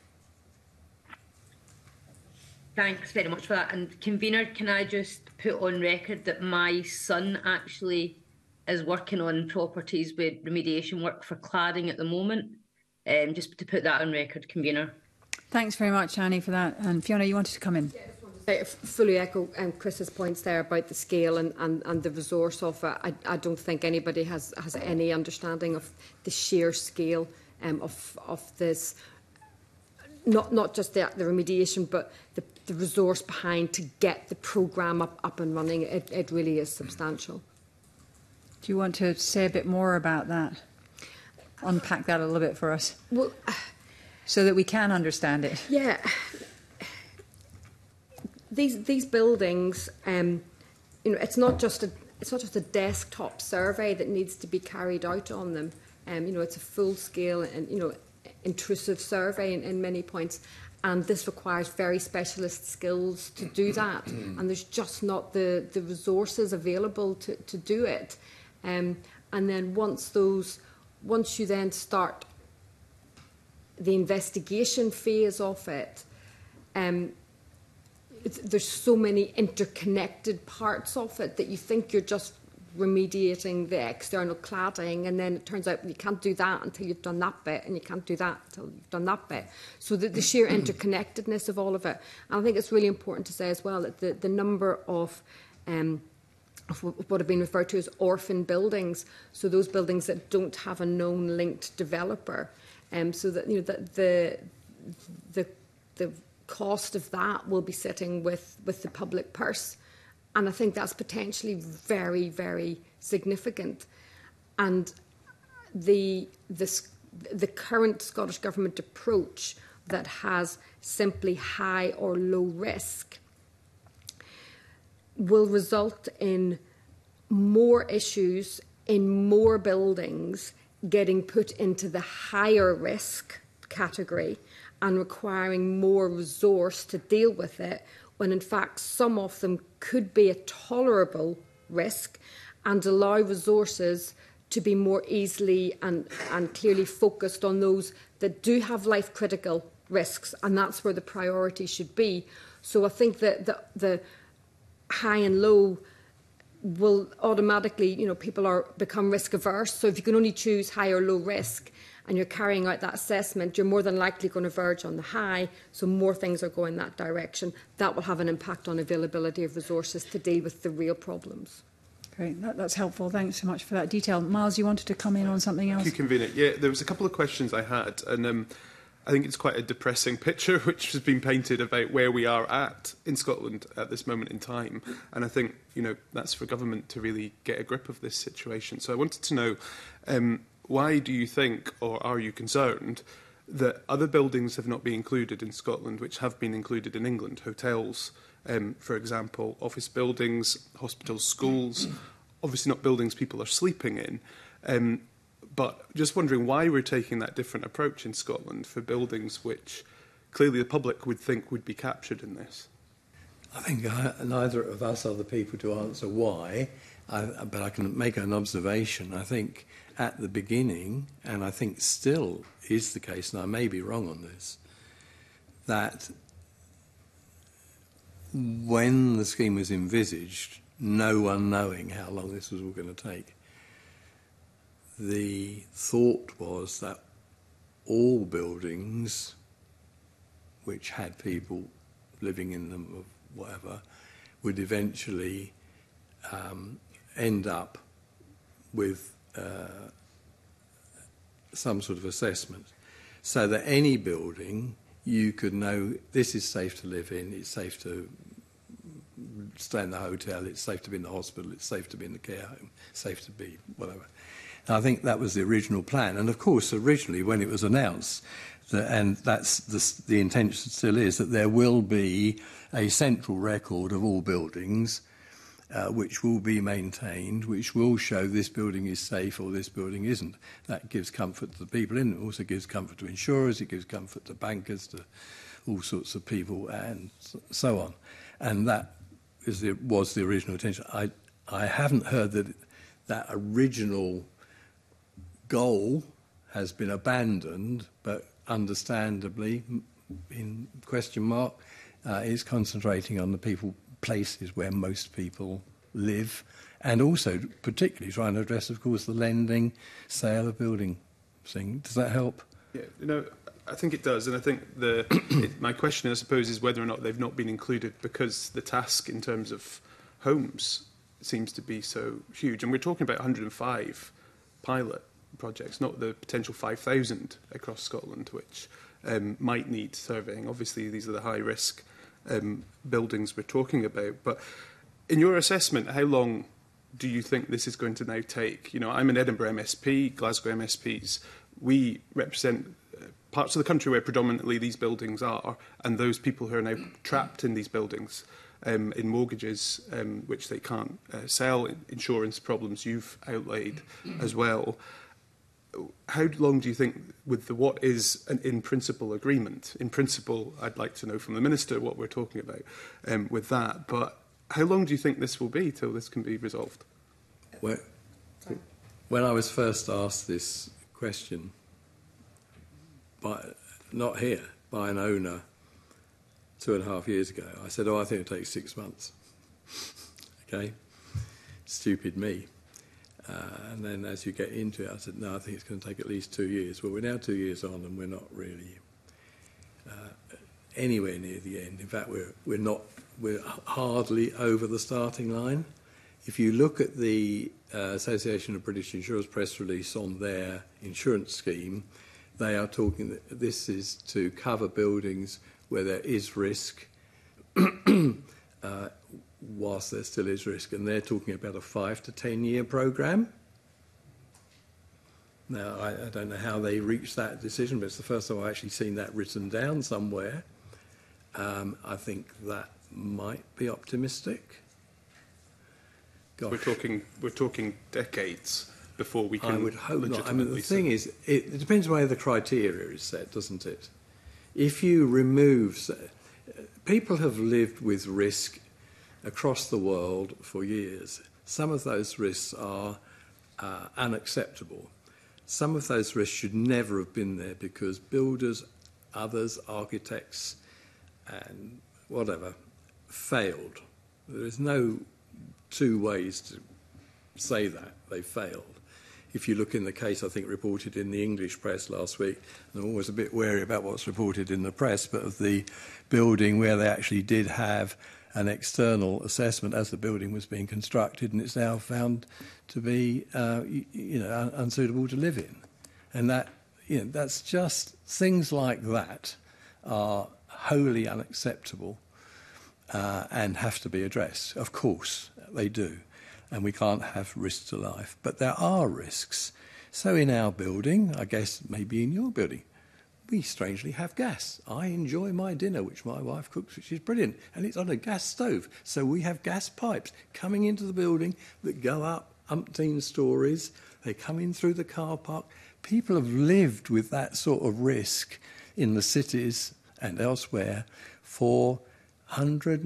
Thanks very much for that. And convener, can I just put on record that my son actually is working on properties with remediation work for cladding at the moment? Just to put that on record, convener. Thanks very much, Annie, for that. And Fiona, you wanted to come in. I fully echo Chris's points there about the scale and the resource of it. I don't think anybody has any understanding of the sheer scale of this. Not just the remediation, but the resource behind to get the programme up and running. It really is substantial. Do you want to say a bit more about that? Unpack that a little bit for us. Well, so that we can understand it. Yeah. These buildings, it's not just a desktop survey that needs to be carried out on them. It's a full scale and intrusive survey in many points, and this requires very specialist skills to do that, and there's just not the resources available to do it. And then once you then start the investigation phase of it, there's so many interconnected parts of it that you think you're just remediating the external cladding, and then it turns out you can't do that until you've done that bit, and you can't do that until you've done that bit. So the sheer interconnectedness of all of it. And I think it's really important to say as well that the number of what have been referred to as orphan buildings, so those buildings that don't have a known linked developer, so that the cost of that will be sitting with the public purse. And I think that's potentially very, very significant. And the current Scottish Government approach that has simply high or low risk will result in more issues in more buildings getting put into the higher risk category and requiring more resource to deal with it, when in fact some of them could be a tolerable risk and allow resources to be more easily and clearly focused on those that do have life critical risks, and that's where the priority should be. So I think that the high and low will automatically, people become risk averse. So if you can only choose high or low risk and you're carrying out that assessment, you're more than likely going to verge on the high. So more things are going that direction. That will have an impact on availability of resources to deal with the real problems. Great, that's helpful. Thanks so much for that detail. Miles, you wanted to come in on something else? Thank you, Convener. Yeah, there was a couple of questions I had, and I think it's quite a depressing picture which has been painted about where we are at in Scotland at this moment in time. And I think, that's for government to really get a grip of this situation. So I wanted to know, why do you think, or are you concerned, that other buildings have not been included in Scotland which have been included in England? Hotels, for example, office buildings, hospitals, schools, obviously not buildings people are sleeping in. But just wondering why we're taking that different approach in Scotland for buildings which clearly the public would think would be captured in this. I think neither of us are the people to answer why, but I can make an observation. I think at the beginning, and I think still is the case, and I may be wrong on this, that when the scheme was envisaged, no one knowing how long this was all going to take, the thought was that all buildings which had people living in them or whatever would eventually end up with some sort of assessment, so that any building you could know this is safe to live in, it's safe to stay in the hotel, it's safe to be in the hospital, it's safe to be in the care home, safe to be whatever. And I think that was the original plan. And of course, originally when it was announced, and that's the intention still is, that there will be a central record of all buildings which will be maintained, which will show this building is safe or this building isn't. That gives comfort to the people in it. It also gives comfort to insurers, it gives comfort to bankers, to all sorts of people, and so on. And that was the original intention. I haven't heard that original goal has been abandoned, but understandably, in question mark, is concentrating on the places where most people live, and also particularly trying to address, of course, the lending, sale of building thing. Does that help? Yeah, I think it does, and I think my question, I suppose, is whether or not they've not been included because the task in terms of homes seems to be so huge, and we're talking about 105 pilot projects, not the potential 5,000 across Scotland, which might need surveying. Obviously, these are the high-risk buildings we're talking about. But in your assessment, how long do you think this is going to now take? I'm an Edinburgh MSP, Glasgow MSPs. We represent parts of the country where predominantly these buildings are, and those people who are now trapped in these buildings in mortgages which they can't sell, insurance problems you've outlaid as well. How long do you think, with what is an in-principle agreement? In principle, I'd like to know from the Minister what we're talking about with that, but how long do you think this will be till this can be resolved? When I was first asked this question, not here, by an owner 2.5 years ago, I said, I think it'll take 6 months. Okay? Stupid me. And then as you get into it, I said, no, I think it's going to take at least 2 years. Well, we're now 2 years on and we're not really anywhere near the end. In fact, we're hardly over the starting line. If you look at the Association of British Insurers press release on their insurance scheme, they are talking that this is to cover buildings where there is risk, whilst there still is risk, and they're talking about a 5 to 10 year programme. Now, I don't know how they reached that decision, but it's the first time I've actually seen that written down somewhere. I think that might be optimistic. Gosh. We're talking decades before we can. I would hope not. I mean, the thing is, it depends where the criteria is set, doesn't it? If you remove, people have lived with risk across the world for years. Some of those risks are unacceptable. Some of those risks should never have been there because builders, others, architects, and whatever, failed. There is no two ways to say that they failed. If you look in the case, I think, reported in the English press last week, and I'm always a bit wary about what's reported in the press, but of the building where they actually did have an external assessment as the building was being constructed, and it's now found to be, unsuitable to live in. And that, that's just, things like that are wholly unacceptable and have to be addressed. Of course, they do. And we can't have risks to life. But there are risks. So in our building, I guess maybe in your building, we strangely have gas. I enjoy my dinner, which my wife cooks, which is brilliant, and it's on a gas stove. So we have gas pipes coming into the building that go up umpteen stories. They come in through the car park. People have lived with that sort of risk in the cities and elsewhere for 100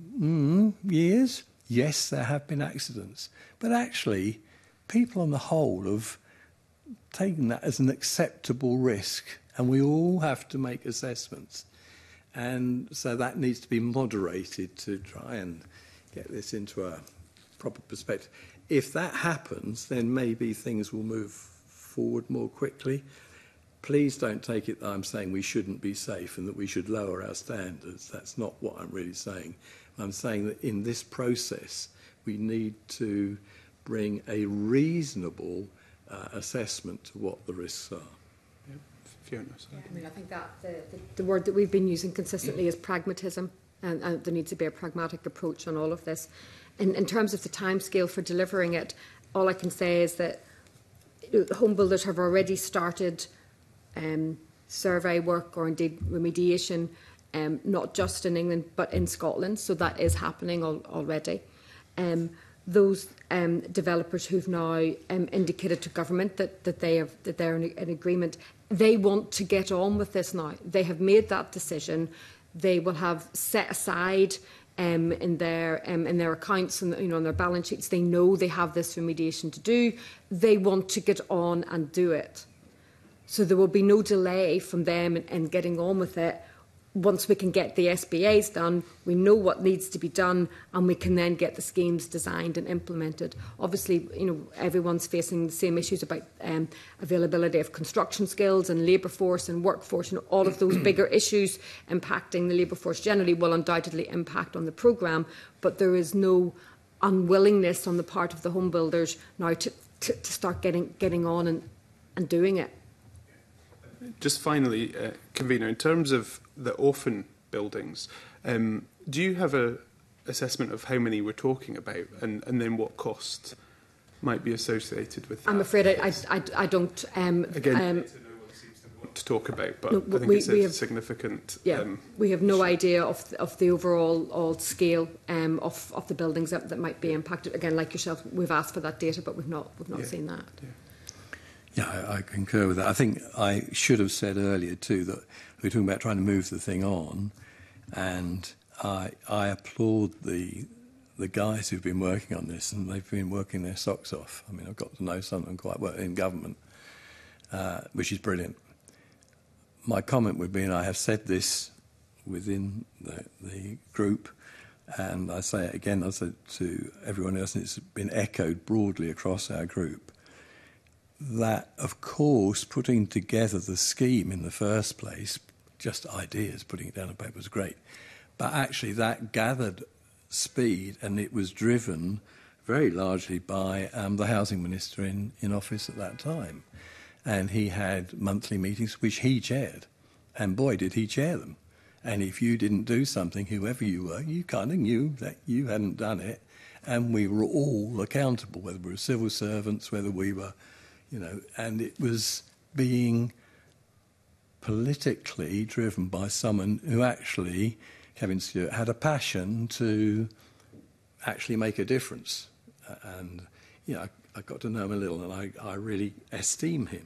years. Yes, there have been accidents, but actually, people on the whole have taken that as an acceptable risk, and we all have to make assessments. And so that needs to be moderated to try and get this into a proper perspective. If that happens, then maybe things will move forward more quickly. Please don't take it that I'm saying we shouldn't be safe and that we should lower our standards. That's not what I'm really saying. I'm saying that in this process, we need to bring a reasonable assessment to what the risks are. Yeah. Fiona, sorry. I think that the word that we've been using consistently is pragmatism, and there needs to be a pragmatic approach on all of this. In terms of the timescale for delivering it, all I can say is that home builders have already started survey work or indeed remediation, not just in England but in Scotland, so that is happening already. Those developers who've now indicated to government that they're in agreement, they want to get on with this now. They have made that decision. They will have set aside in their accounts and on their balance sheets. They know they have this remediation to do. They want to get on and do it. So there will be no delay from them in getting on with it. Once we can get the SBAs done, we know what needs to be done, and we can then get the schemes designed and implemented. Obviously, everyone's facing the same issues about availability of construction skills and labour force and workforce, and all of those bigger issues impacting the labour force generally will undoubtedly impact on the programme. But there is no unwillingness on the part of the home builders now to start getting on and doing it. Just finally, Convener, in terms of the orphan buildings, do you have an assessment of how many we're talking about and then what cost might be associated with that? I'm afraid I don't. Again, to talk about, but no, I think it's a significant... Yeah, we have no idea of the overall scale of the buildings that might be impacted. Again, like yourself, we've asked for that data, but we've not seen that. Yeah. Yeah, I concur with that. I think I should have said earlier too that we're talking about trying to move the thing on, and I applaud the guys who've been working on this, and they've been working their socks off. I mean, I've got to know some of them quite well in government, which is brilliant. My comment would be, and I have said this within the group, and I say it again, I said to everyone else, and it's been echoed broadly across our group, that, of course, putting together the scheme in the first place, just ideas, putting it down on paper was great. But actually that gathered speed, and it was driven very largely by the housing minister in office at that time. And he had monthly meetings, which he chaired. And boy, did he chair them. And if you didn't do something, whoever you were, you kind of knew that you hadn't done it. And we were all accountable, whether we were civil servants, whether we were... and it was being politically driven by someone who actually, Kevin Stewart, had a passion to actually make a difference. And, I got to know him a little, and I really esteem him.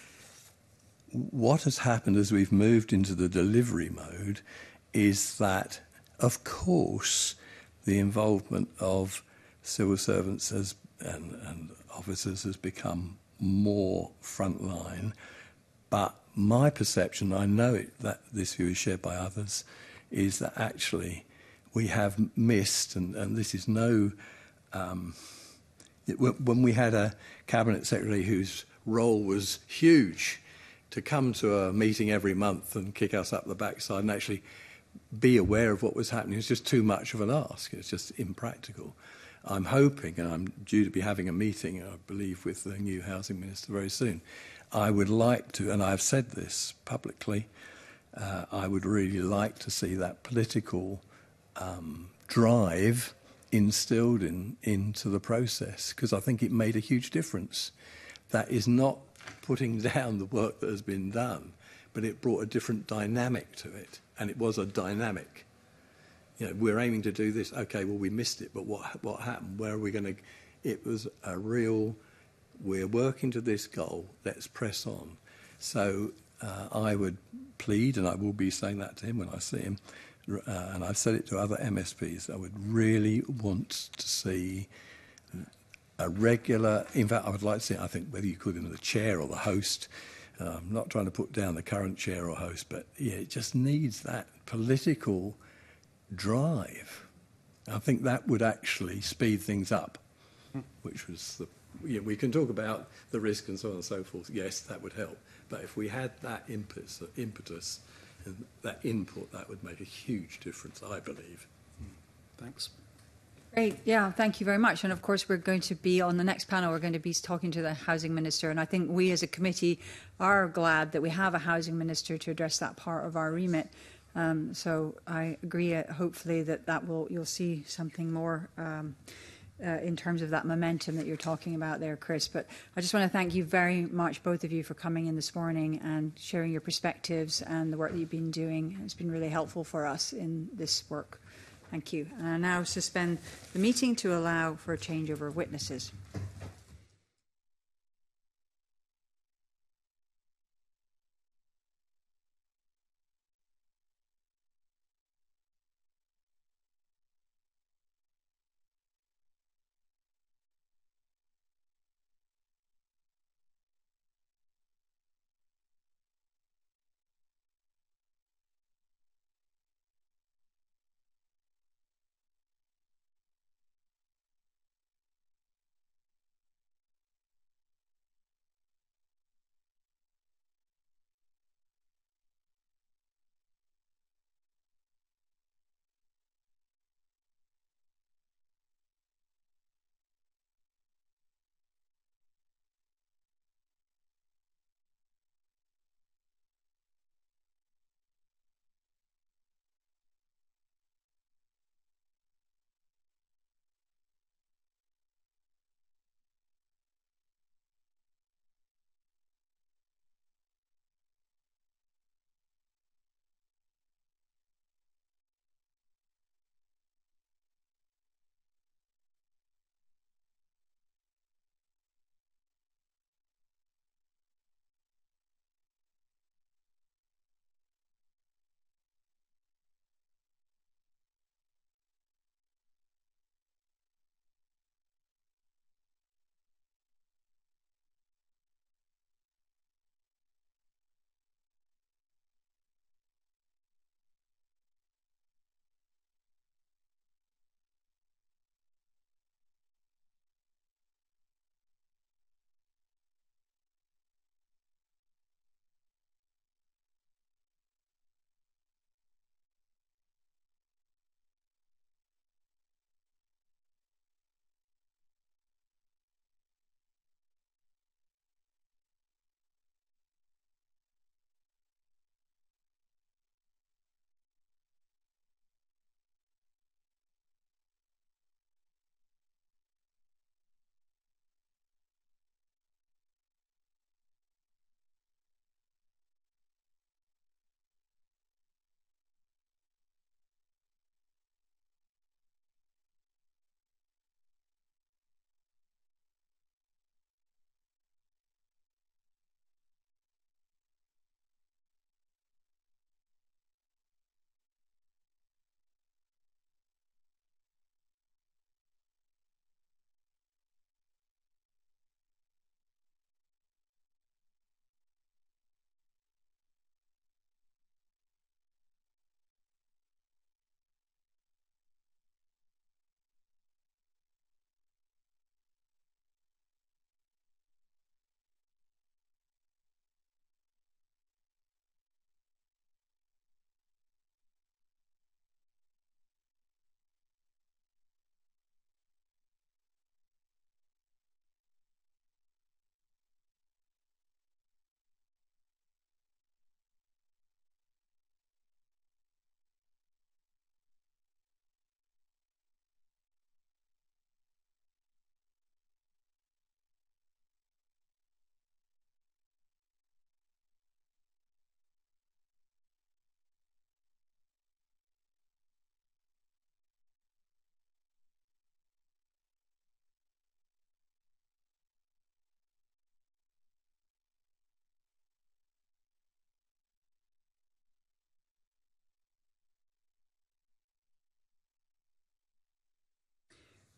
What has happened as we've moved into the delivery mode is that, of course, the involvement of civil servants and officers has become more frontline, but my perception, I know that this view is shared by others, is that actually we have missed, and this is no when we had a cabinet secretary whose role was huge, to come to a meeting every month and kick us up the backside and actually be aware of what was happening was just too much of an ask. It's just impractical. I'm hoping, and I'm due to be having a meeting, I believe, with the new housing minister very soon. I would like to, and I've said this publicly, I would really like to see that political drive instilled into the process, because I think it made a huge difference. That is not putting down the work that has been done, but it brought a different dynamic to it, and it was a dynamic. You know, we're aiming to do this. Okay, well, we missed it, but what happened? Where are we going to? It was a real. We're working to this goal. Let's press on. So I would plead, and I will be saying that to him when I see him, and I've said it to other MSPs. I would really want to see a regular. In fact, I would like to see. I think whether you call him the chair or the host. I'm not trying to put down the current chair or host, but yeah, it just needs that political drive. I think that would actually speed things up, which was the. Yeah, we can talk about the risk and so on and so forth. Yes, that would help. But if we had that impetus and that input, that would make a huge difference, I believe. Thanks. Great. Yeah, thank you very much. And of course, we're going to be on the next panel, we're going to be talking to the Housing Minister. And I think we as a committee are glad that we have a Housing Minister to address that part of our remit. So I agree, hopefully, that you'll see something more in terms of that momentum that you're talking about there, Chris. But I just want to thank you very much, both of you, for coming in this morning and sharing your perspectives and the work that you've been doing. It's been really helpful for us in this work. Thank you. And I now suspend the meeting to allow for a changeover of witnesses.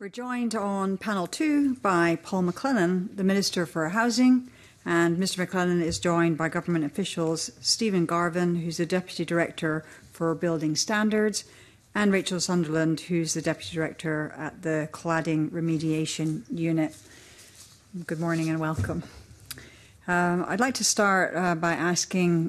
We're joined on panel 2 by Paul McLennan, the Minister for Housing, and Mr McLennan is joined by government officials Stephen Garvin, who's the Deputy Director for Building Standards, and Rachel Sunderland, who's the Deputy Director at the Cladding Remediation Unit. Good morning and welcome. I'd like to start by asking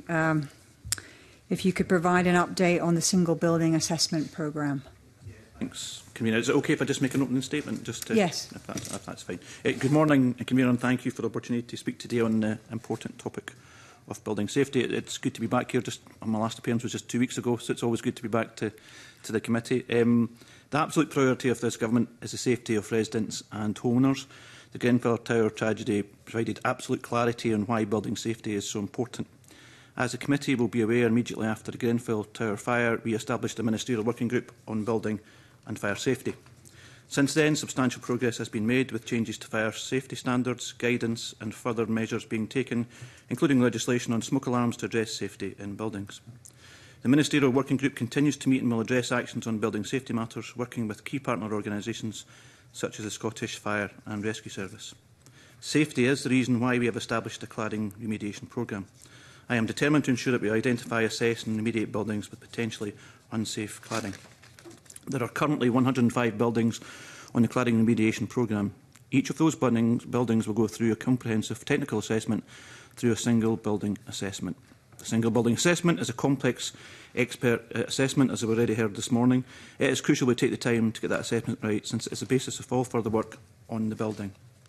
if you could provide an update on the Single Building Assessment Programme. Thanks, Convener. Is it okay if I just make an opening statement? Yes. If that's fine. Good morning, Convener, and thank you for the opportunity to speak today on the important topic of building safety. It's good to be back here. My last appearance was just 2 weeks ago, so it's always good to be back to the committee. The absolute priority of this government is the safety of residents and homeowners. The Grenfell Tower tragedy provided absolute clarity on why building safety is so important. As the committee will be aware, immediately after the Grenfell Tower fire, we established a ministerial working group on building and fire safety. Since then, substantial progress has been made with changes to fire safety standards, guidance and further measures being taken, including legislation on smoke alarms to address safety in buildings. The Ministerial Working Group continues to meet and will address actions on building safety matters, working with key partner organisations such as the Scottish Fire and Rescue Service. Safety is the reason why we have established a cladding remediation programme. I am determined to ensure that we identify, assess and remediate buildings with potentially unsafe cladding. There are currently 105 buildings on the cladding remediation programme. Each of those buildings will go through a comprehensive technical assessment through a single building assessment. The single building assessment is a complex expert assessment, as I've already heard this morning. It is crucial we take the time to get that assessment right, since it is the basis of all further work on the building.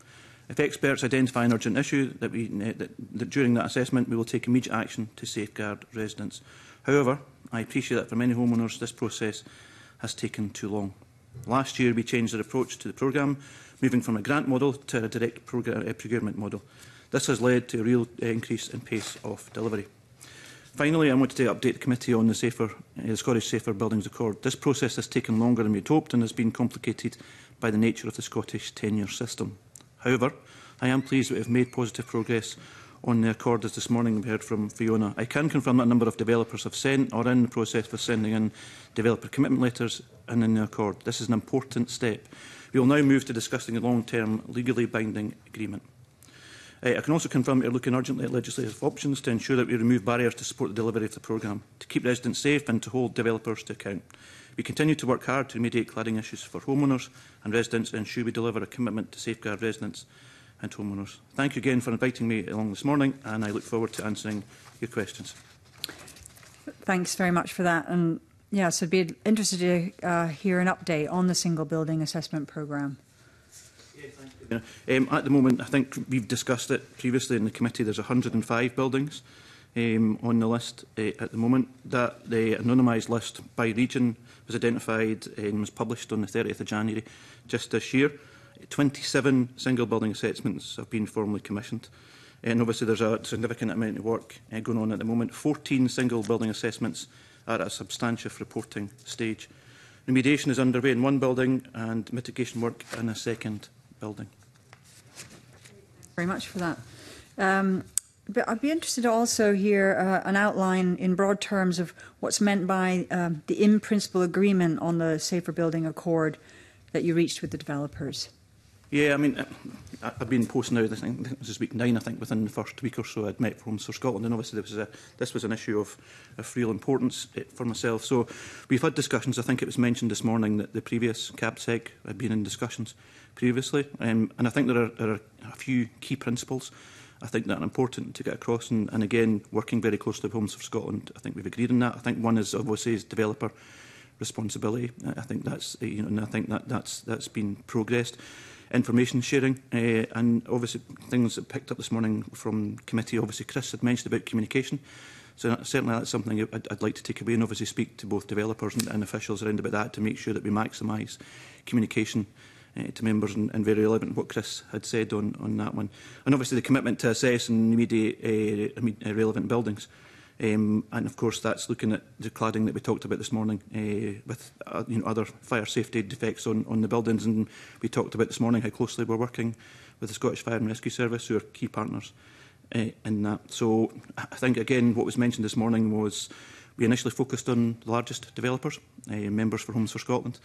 If experts identify an urgent issue, that during that assessment we will take immediate action to safeguard residents. However, I appreciate that for many homeowners this process has taken too long. Last year we changed our approach to the programme, moving from a grant model to a direct procurement model. This has led to a real increase in pace of delivery. Finally, I wanted to update the committee on the Scottish Safer Buildings Accord. This process has taken longer than we had hoped and has been complicated by the nature of the Scottish tenure system. However, I am pleased that we have made positive progress on the accord, as this morning we heard from Fiona. I can confirm that a number of developers have sent or are in the process of sending in developer commitment letters and in the accord. This is an important step. We will now move to discussing a long-term legally binding agreement. I can also confirm that we are looking urgently at legislative options to ensure that we remove barriers to support the delivery of the programme, to keep residents safe and to hold developers to account. We continue to work hard to remediate cladding issues for homeowners and residents and ensure we deliver a commitment to safeguard residents and homeowners. Thank you again for inviting me along this morning, and I look forward to answering your questions. Thanks very much for that. And yes, I'd be interested to hear an update on the Single Building Assessment Programme. At the moment, I think we've discussed it previously in the committee. There's 105 buildings on the list at the moment. That the anonymised list by region was identified and was published on the 30th of January just this year. 27 single building assessments have been formally commissioned. And obviously there's a significant amount of work going on at the moment. 14 single building assessments are at a substantive reporting stage. Remediation is underway in one building and mitigation work in a second building. Very much for that. But I'd be interested to also hear an outline in broad terms of what's meant by the in-principle agreement on the Safer Building Accord that you reached with the developers. Yeah, I mean, I've been post now, this is week 9, I think, within the first week or so I'd met Homes for Scotland, and obviously this was an issue of real importance for myself. So we've had discussions. I think it was mentioned this morning that the previous CABSEG had been in discussions previously, and I think there are a few key principles I think that are important to get across, and again, working very closely with Homes for Scotland, I think we've agreed on that. I think one is obviously developer responsibility. I think that's and I think that's been progressed. Information sharing and obviously things that picked up this morning from committee. Obviously, Chris had mentioned about communication, so certainly that's something I'd like to take away and obviously speak to both developers and officials around about that to make sure that we maximise communication to members and very relevant what Chris had said on that one. And obviously the commitment to assess and remediate relevant buildings. And of course that's looking at the cladding that we talked about this morning with other fire safety defects on the buildings, and we talked about this morning how closely we're working with the Scottish Fire and Rescue Service, who are key partners in that. So I think again what was mentioned this morning was We initially focused on the largest developers, Members for Homes for Scotland,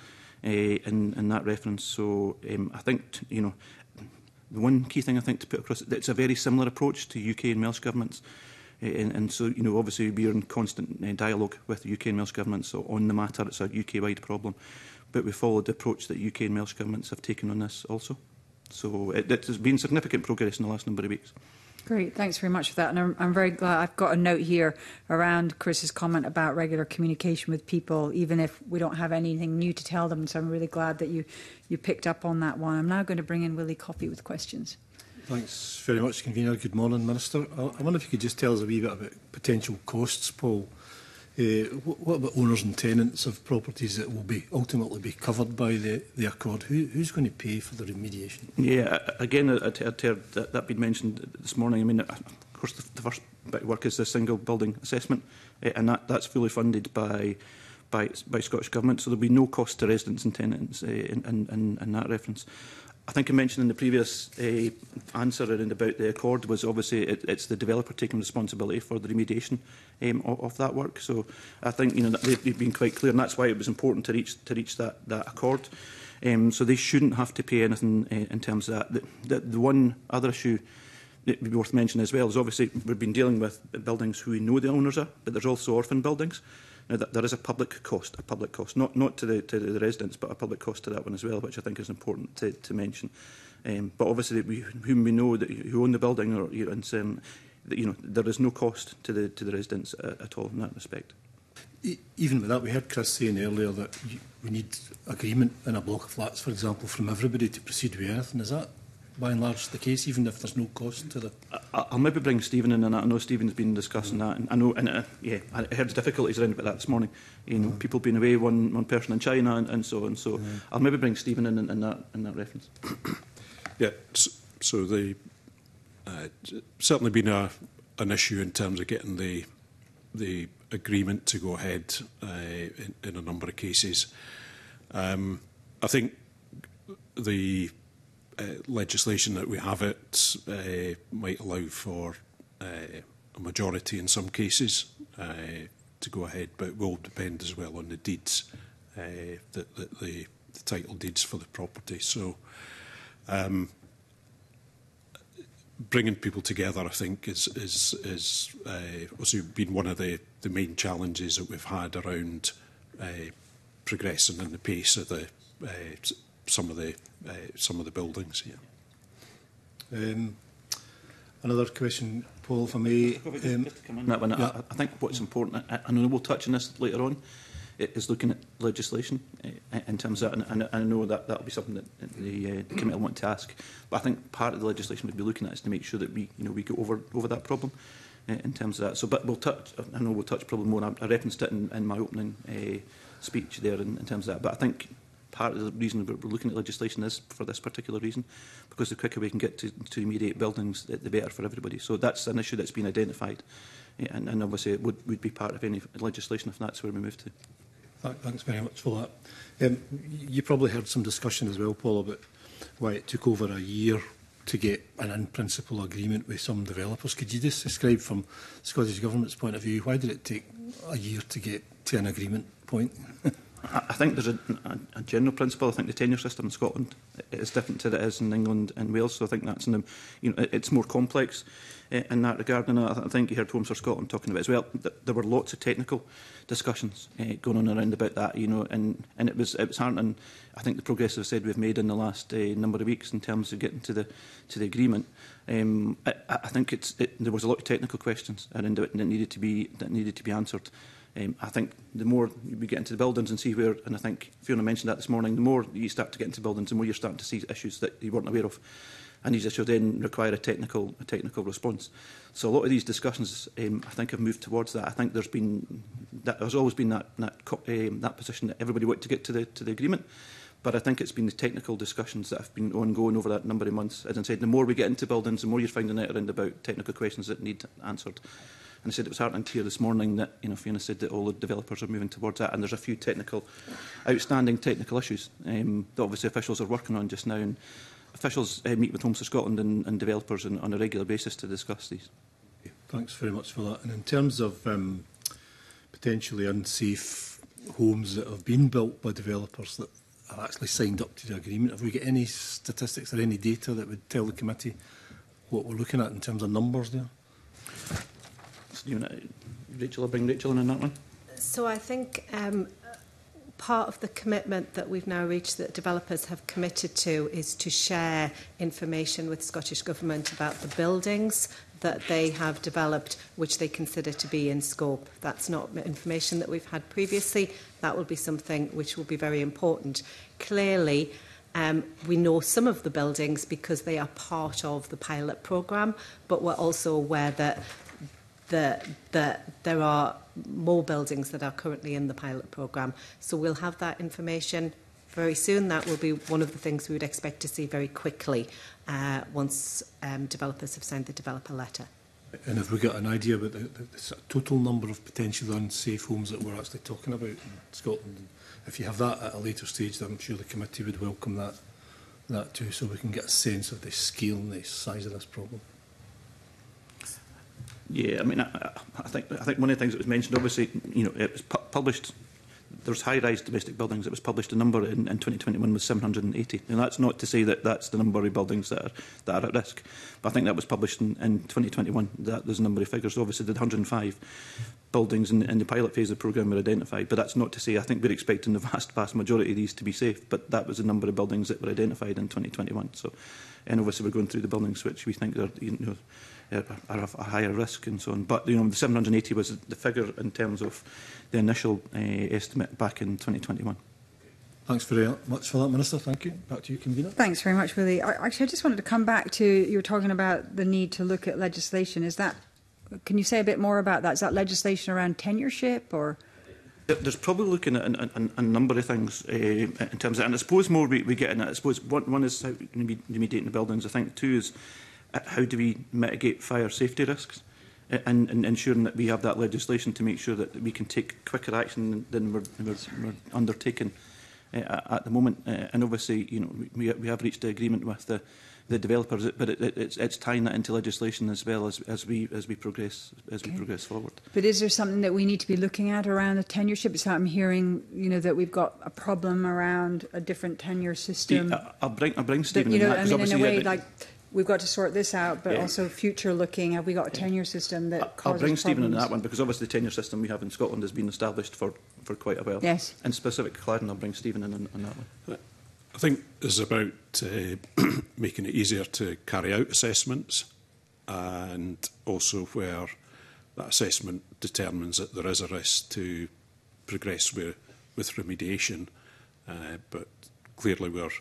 in that reference. So I think, you know, the one key thing I think to put across, it's a very similar approach to UK and Welsh governments. And so, you know, obviously we are in constant dialogue with the UK and Welsh governments on the matter. It's a UK-wide problem. But we followed the approach that UK and Welsh governments have taken on this also. So it has been significant progress in the last number of weeks. Great, thanks very much for that. And I'm very glad I've got a note here around Chris's comment about regular communication with people, even if we don't have anything new to tell them. So I'm really glad that you picked up on that one. I'm now going to bring in Willie Coffey with questions. Thanks very much, Convener. Good morning, Minister. I wonder if you could just tell us a wee bit about potential costs, Paul. What about owners and tenants of properties that will ultimately be covered by the Accord? Who's going to pay for the remediation? Yeah, again, I'd heard that being mentioned this morning. I mean, of course, the first bit of work is the single building assessment, and that's fully funded by Scottish Government, so there'll be no cost to residents and tenants in that reference. I think I mentioned in the previous answer around about the Accord was obviously it's the developer taking responsibility for the remediation of that work. So I think, you know, they've been quite clear, and that's why it was important to reach that Accord. So they shouldn't have to pay anything in terms of that. The one other issue that would be worth mentioning as well is obviously we've been dealing with buildings who we know the owners are, but there's also orphan buildings. Now, there is a public cost, not to the residents, but a public cost to that one as well, which I think is important to mention. But obviously, whom we know that who own the building, or you know, there is no cost to the residents at all in that respect. Even with that, we heard Chris saying earlier that we need agreement in a block of flats, for example, from everybody to proceed with anything. Is that by and large the case, even if there's no cost to the... I'll maybe bring Stephen in, and I know Stephen's been discussing that, and I know, yeah, I heard the difficulties around about that this morning. You know, people being away, one person in China, and so on. So I'll maybe bring Stephen in that reference. Yeah, so the certainly been an issue in terms of getting the agreement to go ahead in a number of cases. I think the legislation that we have might allow for a majority in some cases to go ahead, but it will depend as well on the deeds, the title deeds for the property. So bringing people together, I think, is also been one of the main challenges that we've had around progressing in the pace of some of the buildings. Yeah. Another question, Paul, if I may. That one, yeah. I think what's important, I know we'll touch on this later on, is looking at legislation in terms of that, and I know that that'll be something that the committee will want to ask. But I think part of the legislation we'll be looking at is to make sure that we get over that problem in terms of that. So, but we'll touch. I know we'll touch probably more. I referenced it in my opening speech there in terms of that. But I think part of the reason we're looking at legislation is for this particular reason, because the quicker we can get to remediate buildings, the better for everybody. So that's an issue that's been identified, and obviously it would be part of any legislation if that's where we move to. Thanks very much for that. You probably heard some discussion as well, Paul, about why it took over a year to get an in-principle agreement with some developers. Could you just describe from the Scottish Government's point of view, why did it take a year to get to an agreement point? I think there's a general principle. I think the tenure system in Scotland is different to it is in England and Wales, so I think that's it's more complex in that regard. And I think you heard Homes for Scotland talking about as well. There were lots of technical discussions going on around about that, and it was heartening. I think the progress I've said we've made in the last number of weeks in terms of getting to the agreement. I think there was a lot of technical questions around it that needed to be answered. I think the more we get into the buildings and see where, and I think Fiona mentioned that this morning, the more you start to get into buildings, the more you're starting to see issues that you weren't aware of. And these issues then require a technical response. So a lot of these discussions, I think, have moved towards that. I think there's always been that position that everybody wanted to get to the agreement. But I think it's been the technical discussions that have been ongoing over that number of months. As I said, the more we get into buildings, the more you're finding out around about technical questions that need answered. And I said it was heartening to hear this morning that Fiona said that all the developers are moving towards that, and there's a few outstanding technical issues that obviously officials are working on just now. And officials meet with Homes for Scotland and developers on a regular basis to discuss these. Thanks very much for that. And in terms of potentially unsafe homes that have been built by developers that have actually signed up to the agreement? Have we got any statistics or any data that would tell the committee what we're looking at in terms of numbers there? Rachel, I'll bring Rachel in on that one. So I think part of the commitment that we've now reached that developers have committed to is to share information with Scottish Government about the buildings that they have developed which they consider to be in scope. That's not information that we've had previously. That will be something which will be very important. Clearly, we know some of the buildings because they are part of the pilot programme, but we're also aware that there are more buildings that are currently in the pilot programme. So we'll have that information very soon. That will be one of the things we would expect to see very quickly once developers have signed the developer letter. And have we got an idea about the total number of potentially unsafe homes that we're actually talking about in Scotland? If you have that at a later stage, then I'm sure the committee would welcome that too, so we can get a sense of the scale and the size of this problem. Yeah, I mean, I think one of the things that was mentioned, obviously, you know, it was published. There's high-rise domestic buildings. It was published. The number in 2021 was 780, and that's not to say that that's the number of buildings that are at risk. But I think that was published in 2021. That there's a number of figures. Obviously, the 105 buildings in the pilot phase of the programme were identified. But that's not to say I think we're expecting the vast majority of these to be safe. But that was the number of buildings that were identified in 2021. So, and obviously we're going through the buildings which we think are, you know, are of a higher risk and so on. But you know, the 780 was the figure in terms of the initial estimate back in 2021. Thanks very much for that, Minister. Thank you. Back to you, Convener. Thanks very much, Willie. Actually, I just wanted to come back to, you were talking about the need to look at legislation. Is that, can you say a bit more about that? Is that legislation around tenureship or? There's probably looking at a number of things in terms of, and I suppose more we get in that. I suppose one is how remediating the buildings. I think two is how do we mitigate fire safety risks and ensuring that we have that legislation to make sure that we can take quicker action than we're undertaking at the moment. And obviously, you know, we have reached an agreement with the developers, but it's tying that into legislation as well as we progress forward. But is there something that we need to be looking at around the tenureship? So I'm hearing, you know, that we've got a problem around a different tenure system. Yeah, I'll bring Stephen you know, in that, I mean, in a way, yeah, like we've got to sort this out, but also future looking. Have we got a tenure system that causes I'll bring Stephen in problems? that one, because obviously the tenure system we have in Scotland has been established for quite a while. Yes. And specific to Clarendon, I'll bring Stephen in on that one. I think it's about making it easier to carry out assessments, and also where that assessment determines that there is a risk to progress with remediation. But clearly we're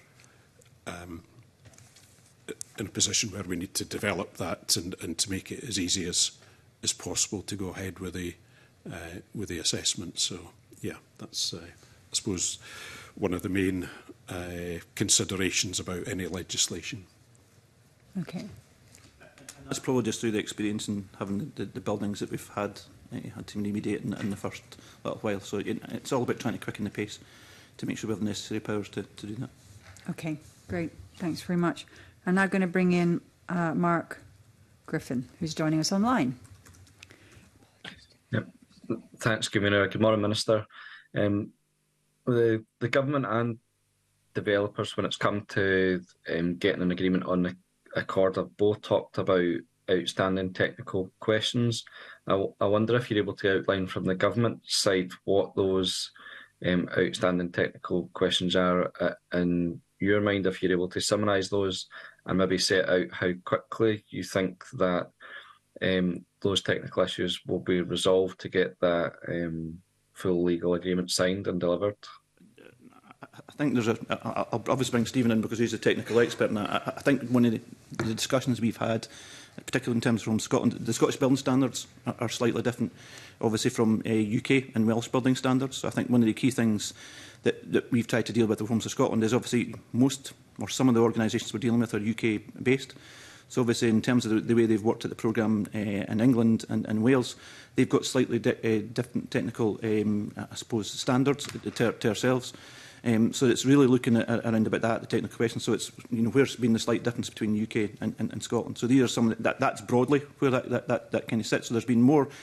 in a position where we need to develop that and to make it as easy as possible to go ahead with the assessment. So yeah, that's I suppose one of the main considerations about any legislation. Okay. That's probably just through the experience in having the buildings that we've had to remediate in the first little while. So it's all about trying to quicken the pace to make sure we have the necessary powers to do that. Okay, great. Thanks very much. I'm now going to bring in Mark Griffin, who's joining us online. Yep. Thanks, Convener. Good morning, Minister. The government and developers, when it's come to getting an agreement on the Accord, have both talked about outstanding technical questions. I wonder if you're able to outline from the government side what those outstanding technical questions are in your mind, if you're able to summarise those and maybe set out how quickly you think that those technical issues will be resolved to get that full legal agreement signed and delivered. I think there's I'll obviously bring Stephen in because he's a technical expert, and I think one of the discussions we've had, particularly in terms from Scotland, the Scottish building standards are slightly different, obviously, from UK and Welsh building standards. So I think one of the key things that we've tried to deal with Homes of Scotland is obviously most or some of the organisations we're dealing with are UK based. So obviously in terms of the way they've worked at the programme in England and Wales, they've got slightly different technical, I suppose, standards to ourselves. So it's really looking at around about that, the technical questions. So it's, you know, where's been the slight difference between the UK and Scotland. So these are some that's broadly where that kind of sits. So there's been more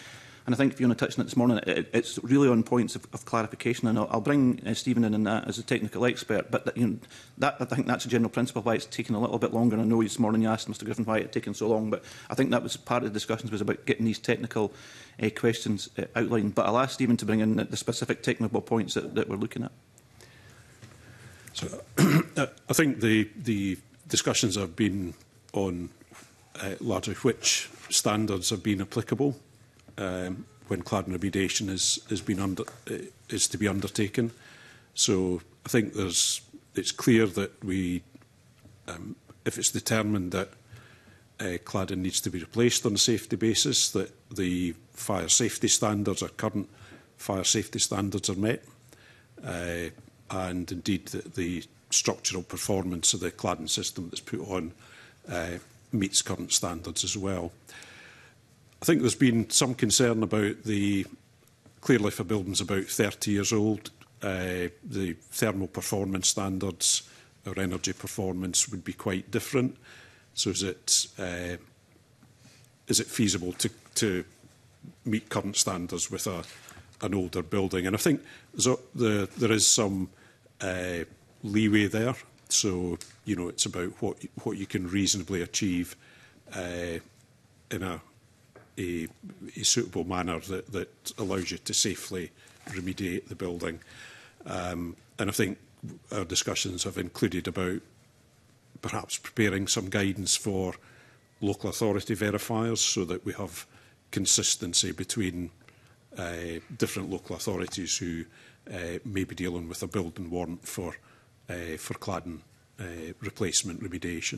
And I think Fiona touched on it this morning. It's really on points of clarification, and I'll bring Stephen in that as a technical expert. But I think that's a general principle why it's taken a little bit longer. And I know this morning you asked Mr Griffin why it had taken so long, but I think that was part of the discussions was about getting these technical questions outlined. But I'll ask Stephen to bring in the specific technical points that we're looking at. So I think the discussions have been on largely which standards have been applicable when cladding remediation is to be undertaken. So I think it's clear that if it's determined that cladding needs to be replaced on a safety basis, that the fire safety standards or current fire safety standards are met, and indeed that the structural performance of the cladding system that's put on meets current standards as well. I think there's been some concern about clearly if a building's about 30 years old, the thermal performance standards or energy performance would be quite different. So is it feasible to meet current standards with an older building? And I think there is some leeway there. So, it's about what you can reasonably achieve in a suitable manner that allows you to safely remediate the building. And I think our discussions have included about perhaps preparing some guidance for local authority verifiers so that we have consistency between different local authorities who may be dealing with a building warrant for cladding replacement remediation.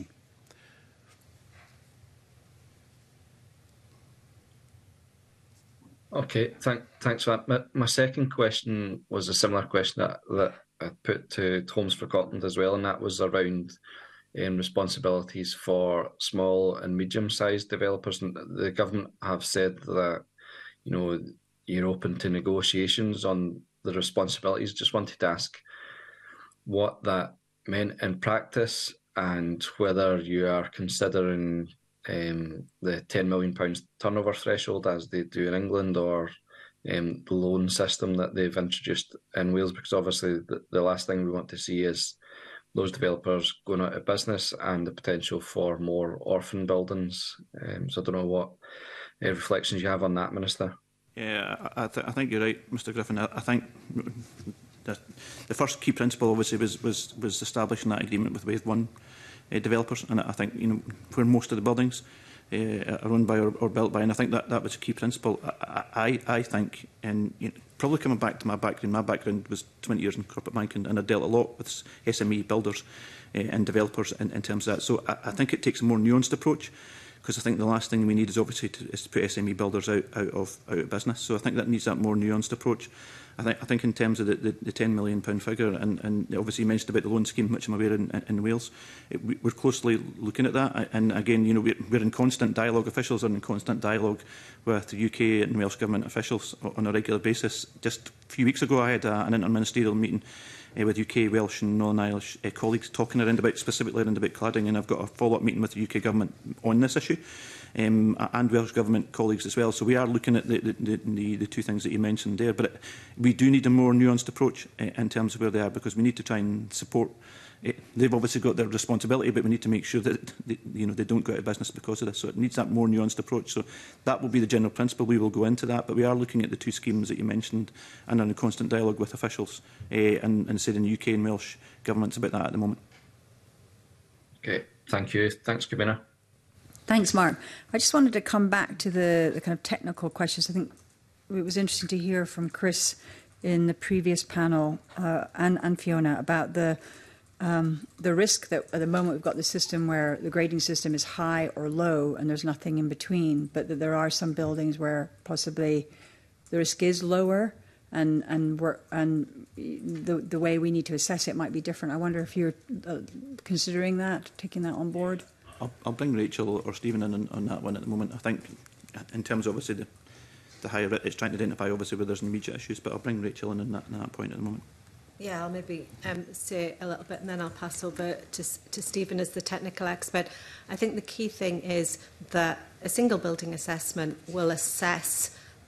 Okay, thanks for that. My second question was a similar question that I put to Homes for Scotland as well, and that was around responsibilities for small and medium-sized developers. And the government have said that you're open to negotiations on the responsibilities. Just wanted to ask what that meant in practice and whether you are considering the £10 million turnover threshold as they do in England, or the loan system that they've introduced in Wales, because obviously the last thing we want to see is those developers going out of business and the potential for more orphan buildings. So I don't know what reflections you have on that, Minister. Yeah, I think you're right, Mr Griffin. I think the first key principle obviously was establishing that agreement with Wave 1 developers, and I think where most of the buildings are owned by or built by, and I think that was a key principle. I think, and probably coming back to my background was 20 years in corporate banking, and I dealt a lot with SME builders and developers in terms of that. So I think it takes a more nuanced approach, because I think the last thing we need is obviously to put SME builders out of business. So I think that needs that more nuanced approach. I think in terms of the £10 million figure, and obviously you mentioned about the loan scheme, which I'm aware in Wales, we're closely looking at that. And again, we're in constant dialogue. Officials are in constant dialogue with the UK and Welsh Government officials on a regular basis. Just a few weeks ago, I had an interministerial meeting with UK, Welsh and Northern Irish colleagues talking specifically around about cladding, and I've got a follow-up meeting with the UK Government on this issue. And Welsh Government colleagues as well. So we are looking at the two things that you mentioned there. But we do need a more nuanced approach in terms of where they are, because we need to try and support. They've obviously got their responsibility, but we need to make sure that they don't go out of business because of this. So it needs that more nuanced approach. So that will be the general principle. We will go into that, but we are looking at the two schemes that you mentioned and are in constant dialogue with officials and said in UK and Welsh governments about that at the moment. Okay, thank you. Thanks, Commissioner. Thanks, Mark. I just wanted to come back to the kind of technical questions. I think it was interesting to hear from Chris in the previous panel and Fiona about the risk that at the moment we've got the system where the grading system is high or low and there's nothing in between, but that there are some buildings where possibly the risk is lower and the way we need to assess it might be different. I wonder if you're considering that, taking that on board. I'll bring Rachel or Stephen in on that one at the moment. I think in terms of obviously the higher it's trying to identify obviously where there's immediate issues, but I'll bring Rachel in that point at the moment. Yeah, I'll maybe say a little bit and then I'll pass over to Stephen as the technical expert. I think the key thing is that a single building assessment will assess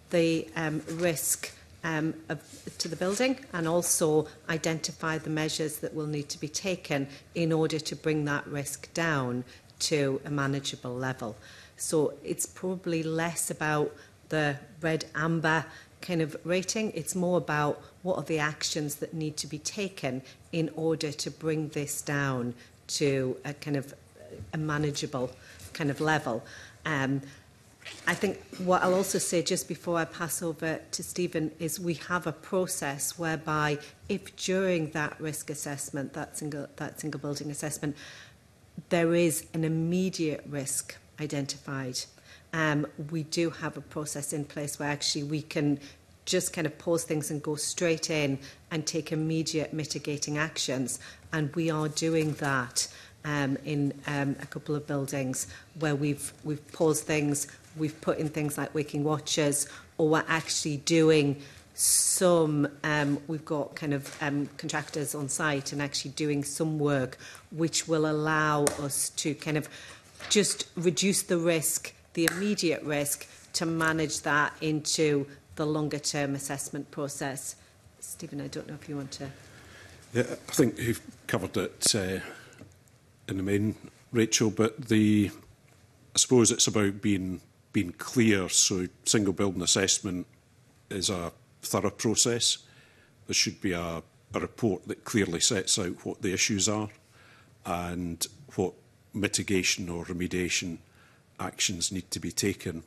the risk to the building, and also identify the measures that will need to be taken in order to bring that risk down to a manageable level. So it's probably less about the red amber kind of rating. It's more about what are the actions that need to be taken in order to bring this down to a kind of a manageable kind of level. I think what I'll also say just before I pass over to Stephen is we have a process whereby if during that risk assessment, that single building assessment, there is an immediate risk identified, we do have a process in place where actually we can just kind of pause things and go straight in and take immediate mitigating actions. And we are doing that in a couple of buildings where we've paused things, we've put in things like waking watchers, or we're actually doing some, we've got kind of contractors on site and actually doing some work which will allow us to kind of just reduce the risk, the immediate risk, to manage that into the longer term assessment process. Stephen, I don't know if you want to... Yeah, I think you've covered it in the main, Rachel, but I suppose it's about being clear. So single building assessment is a thorough process. There should be a report that clearly sets out what the issues are and what mitigation or remediation actions need to be taken.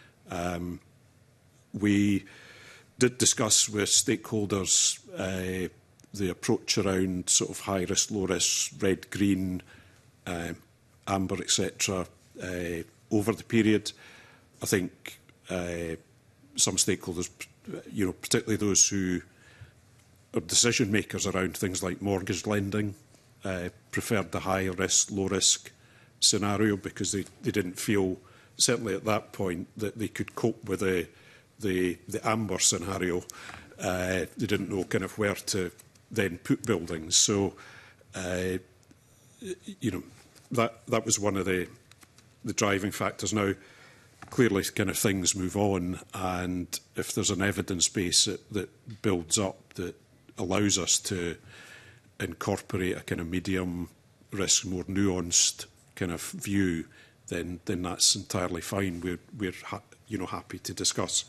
We did discuss with stakeholders the approach around sort of high risk, low risk, red, green, amber, etc. Over the period. I think some stakeholders, particularly those who are decision makers around things like mortgage lending, preferred the high risk, low risk scenario because they didn't feel, certainly at that point, that they could cope with the amber scenario. They didn't know kind of where to then put buildings. So, that was one of the driving factors. Now, clearly, kind of things move on, and if there's an evidence base that builds up that allows us to incorporate a kind of medium risk, more nuanced kind of view, then that's entirely fine. We're happy to discuss,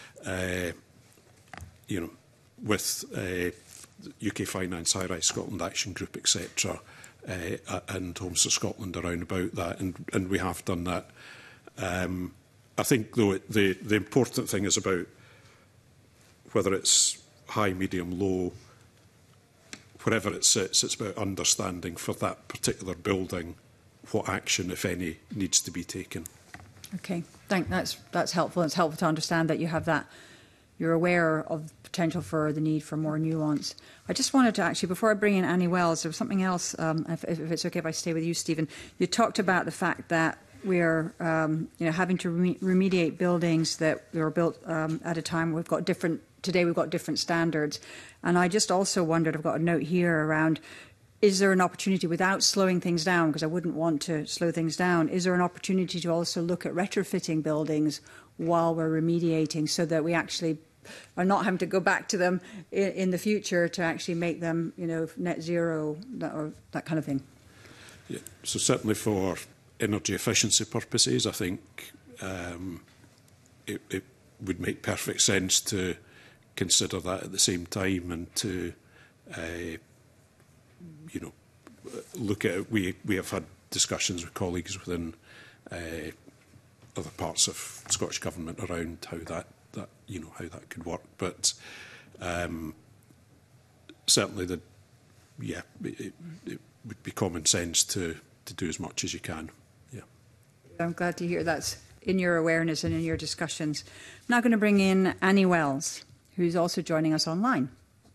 with UK Finance, High Rise Scotland Action Group, etc., and Homes for Scotland around about that, and we have done that. I think, though, the important thing is about whether it's high, medium, low, wherever it sits, it's about understanding for that particular building what action, if any, needs to be taken. Okay, that's helpful. It's helpful to understand that you have that. You're aware of the potential for the need for more nuance. I just wanted to actually, before I bring in Annie Wells, there was something else, if it's okay if I stay with you, Stephen. You talked about the fact that we're having to remediate buildings that were built at a time we've got different standards. And I just also wondered, I've got a note here around, is there an opportunity, without slowing things down, because I wouldn't want to slow things down, is there an opportunity to also look at retrofitting buildings while we're remediating so that we actually are not having to go back to them in the future to actually make them, net zero, or that kind of thing? Yeah, so certainly for energy efficiency purposes, I think it would make perfect sense to consider that at the same time and to look at it. We have had discussions with colleagues within other parts of Scottish Government around how that could work. But certainly, it would be common sense to do as much as you can. Yeah, I'm glad to hear that's in your awareness and in your discussions. I'm now going to bring in Annie Wells, who's also joining us online.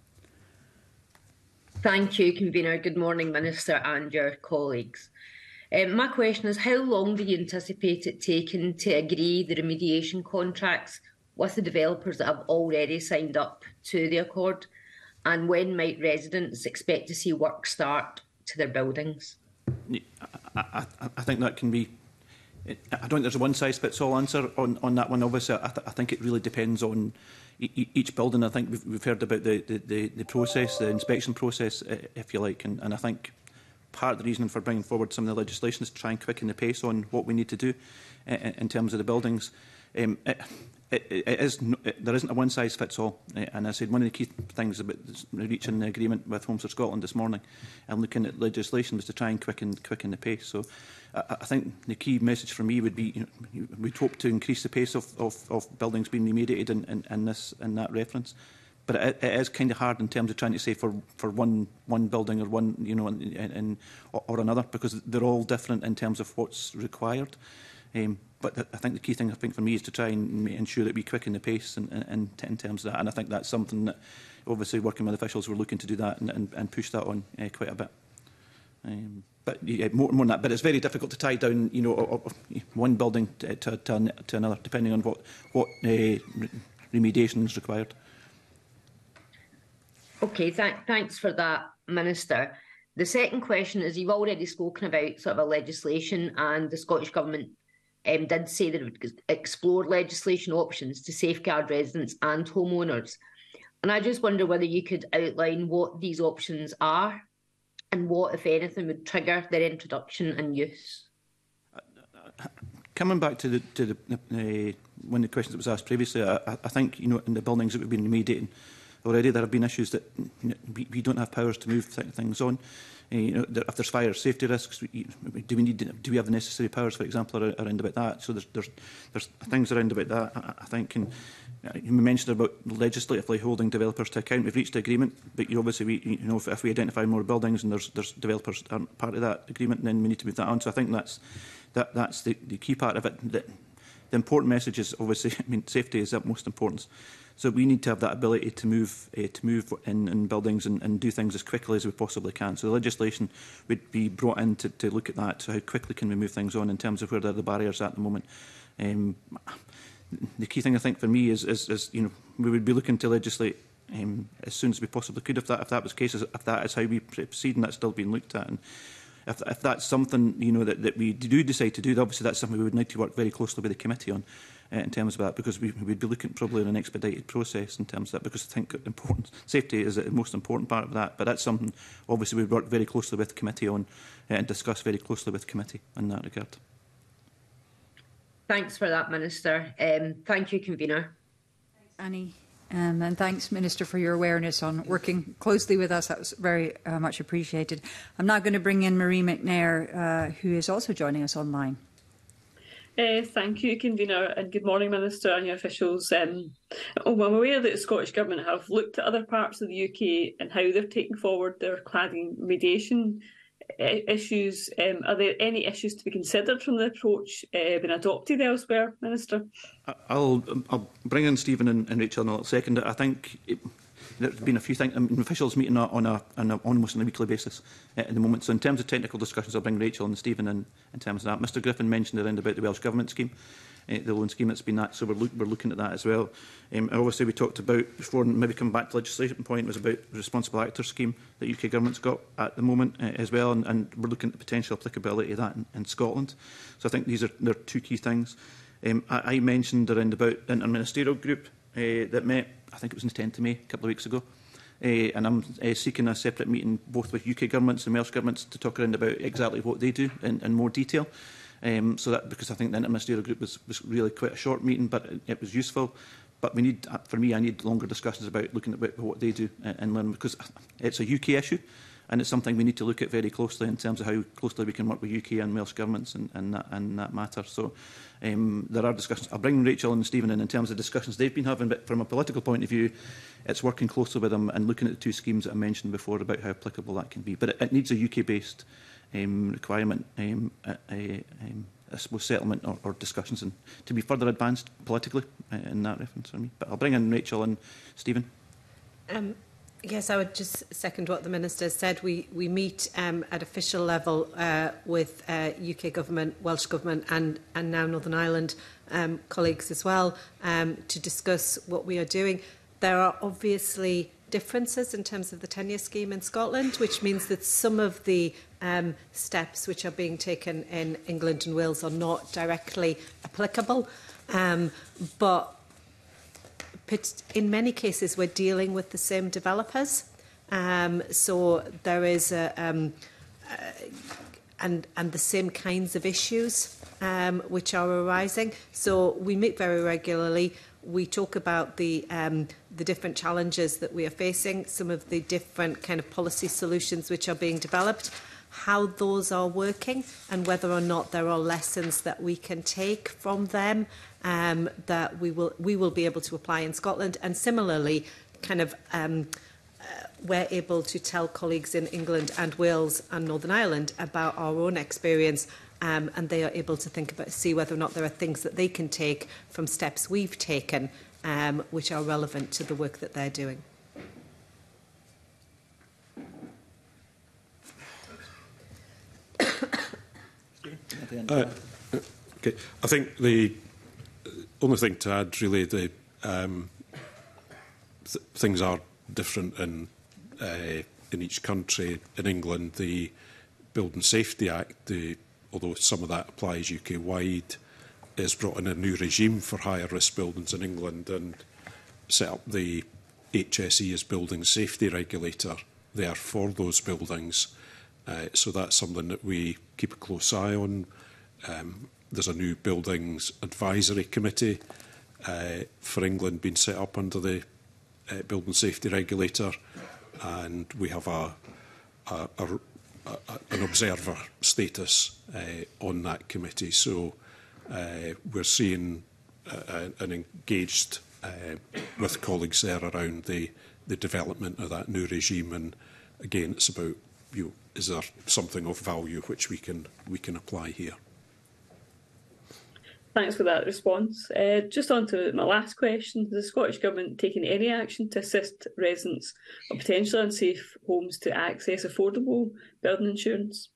Thank you, Convener. Good morning, Minister and your colleagues. My question is, how long do you anticipate it taking to agree the remediation contracts with the developers that have already signed up to the accord? And when might residents expect to see work start to their buildings? I think that can be I don't think there's a one-size-fits-all answer on that one. Obviously, I think it really depends on each building. I think we've heard about the process, the inspection process, if you like, and I think part of the reason for bringing forward some of the legislation is to try and quicken the pace on what we need to do in terms of the buildings. There isn't a one-size-fits-all, and I said one of the key things about reaching the agreement with Homes for Scotland this morning and looking at legislation was to try and quicken the pace. So I think the key message for me would be, we'd hope to increase the pace of buildings being remediated in that reference. But it is kind of hard in terms of trying to say for one building or one, or another, because they're all different in terms of what's required. But I think the key thing for me is to try and ensure that we quicken the pace in terms of that. And I think that's something that, obviously, working with officials, we're looking to do that and push that on quite a bit. But more than that, but it's very difficult to tie down, one building to another, depending on what remediation is required. Okay, thanks for that, Minister. The second question is, you've already spoken about sort of a legislation, and the Scottish Government did say that it would explore legislation options to safeguard residents and homeowners. And I just wonder whether you could outline what these options are and what, if anything, would trigger their introduction and use. Coming back to the one of the questions that was asked previously, I think, in the buildings that we've been remediating already, there have been issues that we don't have powers to move things on. If there's fire safety risks, do we have the necessary powers, for example, around about that? So there's things around about that, I think. And you mentioned about legislatively holding developers to account. We've reached an agreement, but obviously, if we identify more buildings and there's developers aren't part of that agreement, then we need to move that on. So I think that's the key part of it. The important message is, obviously, safety is of most importance. So we need to have that ability to move in buildings and do things as quickly as we possibly can. So the legislation would be brought in to look at that. So how quickly can we move things on in terms of where the barriers are at the moment? The key thing, I think, for me is we would be looking to legislate as soon as we possibly could, if that was the case, if that is how we proceed, and that's still being looked at. And if that's something that we do decide to do, obviously that's something we would need to work very closely with the committee on. In terms of that, because we'd be looking probably at an expedited process in terms of that, because I think safety is the most important part of that. But that's something, obviously, we'd work very closely with the committee on and discuss very closely with the committee in that regard. Thanks for that, Minister. Thank you, Convener. Thanks, Annie. And thanks, Minister, for your awareness on working closely with us. That was very much appreciated. I'm now going to bring in Marie McNair, who is also joining us online. Thank you, Convener, and good morning, Minister and your officials. I'm aware that the Scottish Government have looked at other parts of the UK and how they're taking forward their cladding remediation issues. Are there any issues to be considered from the approach been adopted elsewhere, Minister? I'll bring in Stephen and Rachel in a second. I think there's been a few things. Officials meeting on almost on a weekly basis at the moment. So in terms of technical discussions, I'll bring Rachel and Stephen in terms of that. Mr Griffin mentioned around about the Welsh Government scheme, the loan scheme that's been that. So we're looking at that as well. Obviously, we talked about before, and maybe coming back to the legislation point, was about the responsible actor scheme that UK Government's got at the moment as well, and we're looking at the potential applicability of that in Scotland. So I think they're two key things. I mentioned around about the interministerial group that met, I think it was on the 10th of May, a couple of weeks ago. And I'm seeking a separate meeting both with UK governments and Welsh governments to talk around about exactly what they do in more detail. So that, because I think the interministerial group was really quite a short meeting, but it was useful. But we need, for me, I need longer discussions about looking at what they do and learn, because it's a UK issue, and it's something we need to look at very closely in terms of how closely we can work with UK and Welsh governments in that matter. So there are discussions. I'll bring Rachel and Stephen in terms of discussions they've been having, but from a political point of view, it's working closely with them and looking at the two schemes that I mentioned before about how applicable that can be. But it needs a UK-based requirement, I suppose, settlement or discussions, and to be further advanced politically in that reference for me. But I'll bring in Rachel and Stephen. Yes, I would just second what the Minister said. We meet at official level with UK Government, Welsh Government and now Northern Ireland colleagues as well to discuss what we are doing. There are obviously differences in terms of the tenure scheme in Scotland, which means that some of the steps which are being taken in England and Wales are not directly applicable. But in many cases, we're dealing with the same developers. So there is and the same kinds of issues which are arising. So we meet very regularly. We talk about the different challenges that we are facing, some of the different kind of policy solutions which are being developed, how those are working, and whether or not there are lessons that we can take from them that we will be able to apply in Scotland. And similarly, kind of we're able to tell colleagues in England and Wales and Northern Ireland about our own experience. And they are able to see whether or not there are things that they can take from steps we've taken which are relevant to the work that they're doing. Okay. I think the only thing to add, really, things are different in each country. In England, the Building Safety Act, although some of that applies UK-wide, has brought in a new regime for higher-risk buildings in England and set up the HSE as building safety regulator there for those buildings. So that's something that we keep a close eye on. There's a new Buildings Advisory Committee for England being set up under the Building Safety Regulator, and we have an observer status on that committee. So we're seeing and engaged with colleagues there around the development of that new regime. And again, it's about, is there something of value which we can apply here? Thanks for that response. Just on to my last question. Has the Scottish Government taken any action to assist residents of potentially unsafe homes to access affordable building insurance?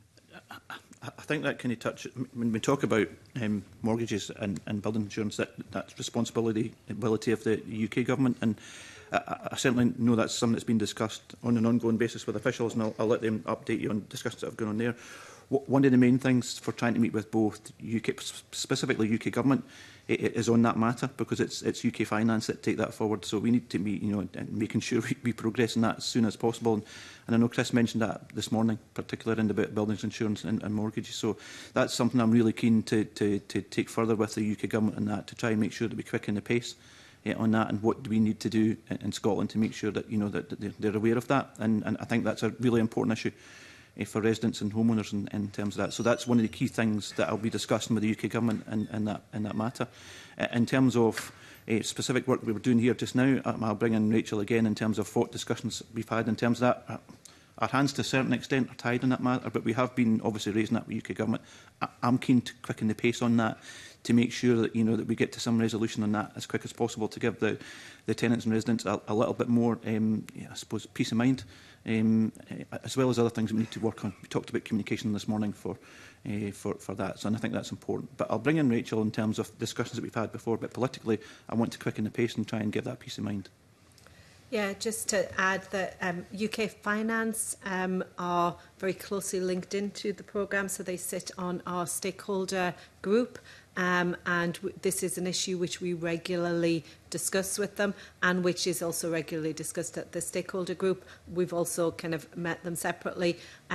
I think that kind of touch, when we talk about mortgages and building insurance, that's responsibility of the UK Government. And I certainly know that's something that's been discussed on an ongoing basis with officials, and I'll let them update you on discussions that have gone on there. One of the main things for trying to meet with both UK, specifically UK Government, is on that matter, because it's UK Finance that take that forward. So we need to be, making sure we progress in that as soon as possible. And I know Chris mentioned that this morning, particularly in about buildings insurance and mortgages. So that's something I'm really keen to take further with the UK Government on that, to try and make sure that we quicken the pace on that, and what do we need to do in Scotland to make sure that that they're aware of that. And I think that's a really important issue for residents and homeowners in terms of that. So that's one of the key things that I'll be discussing with the UK Government in that matter. In terms of specific work we were doing here just now, I'll bring in Rachel again in terms of what discussions we've had in terms of that. Our hands to a certain extent are tied in that matter, but we have been obviously raising that with UK Government. I'm keen to quicken the pace on that, to make sure that that we get to some resolution on that as quick as possible, to give the tenants and residents a little bit more, I suppose, peace of mind, as well as other things we need to work on. We talked about communication this morning for that, so, and I think that's important. But I'll bring in Rachel in terms of discussions that we've had before, but politically I want to quicken the pace and try and give that peace of mind. Yeah, just to add that UK Finance are very closely linked into the programme, so they sit on our stakeholder group, and this is an issue which we regularly discuss with them, and which is also regularly discussed at the stakeholder group. We've also kind of met them separately.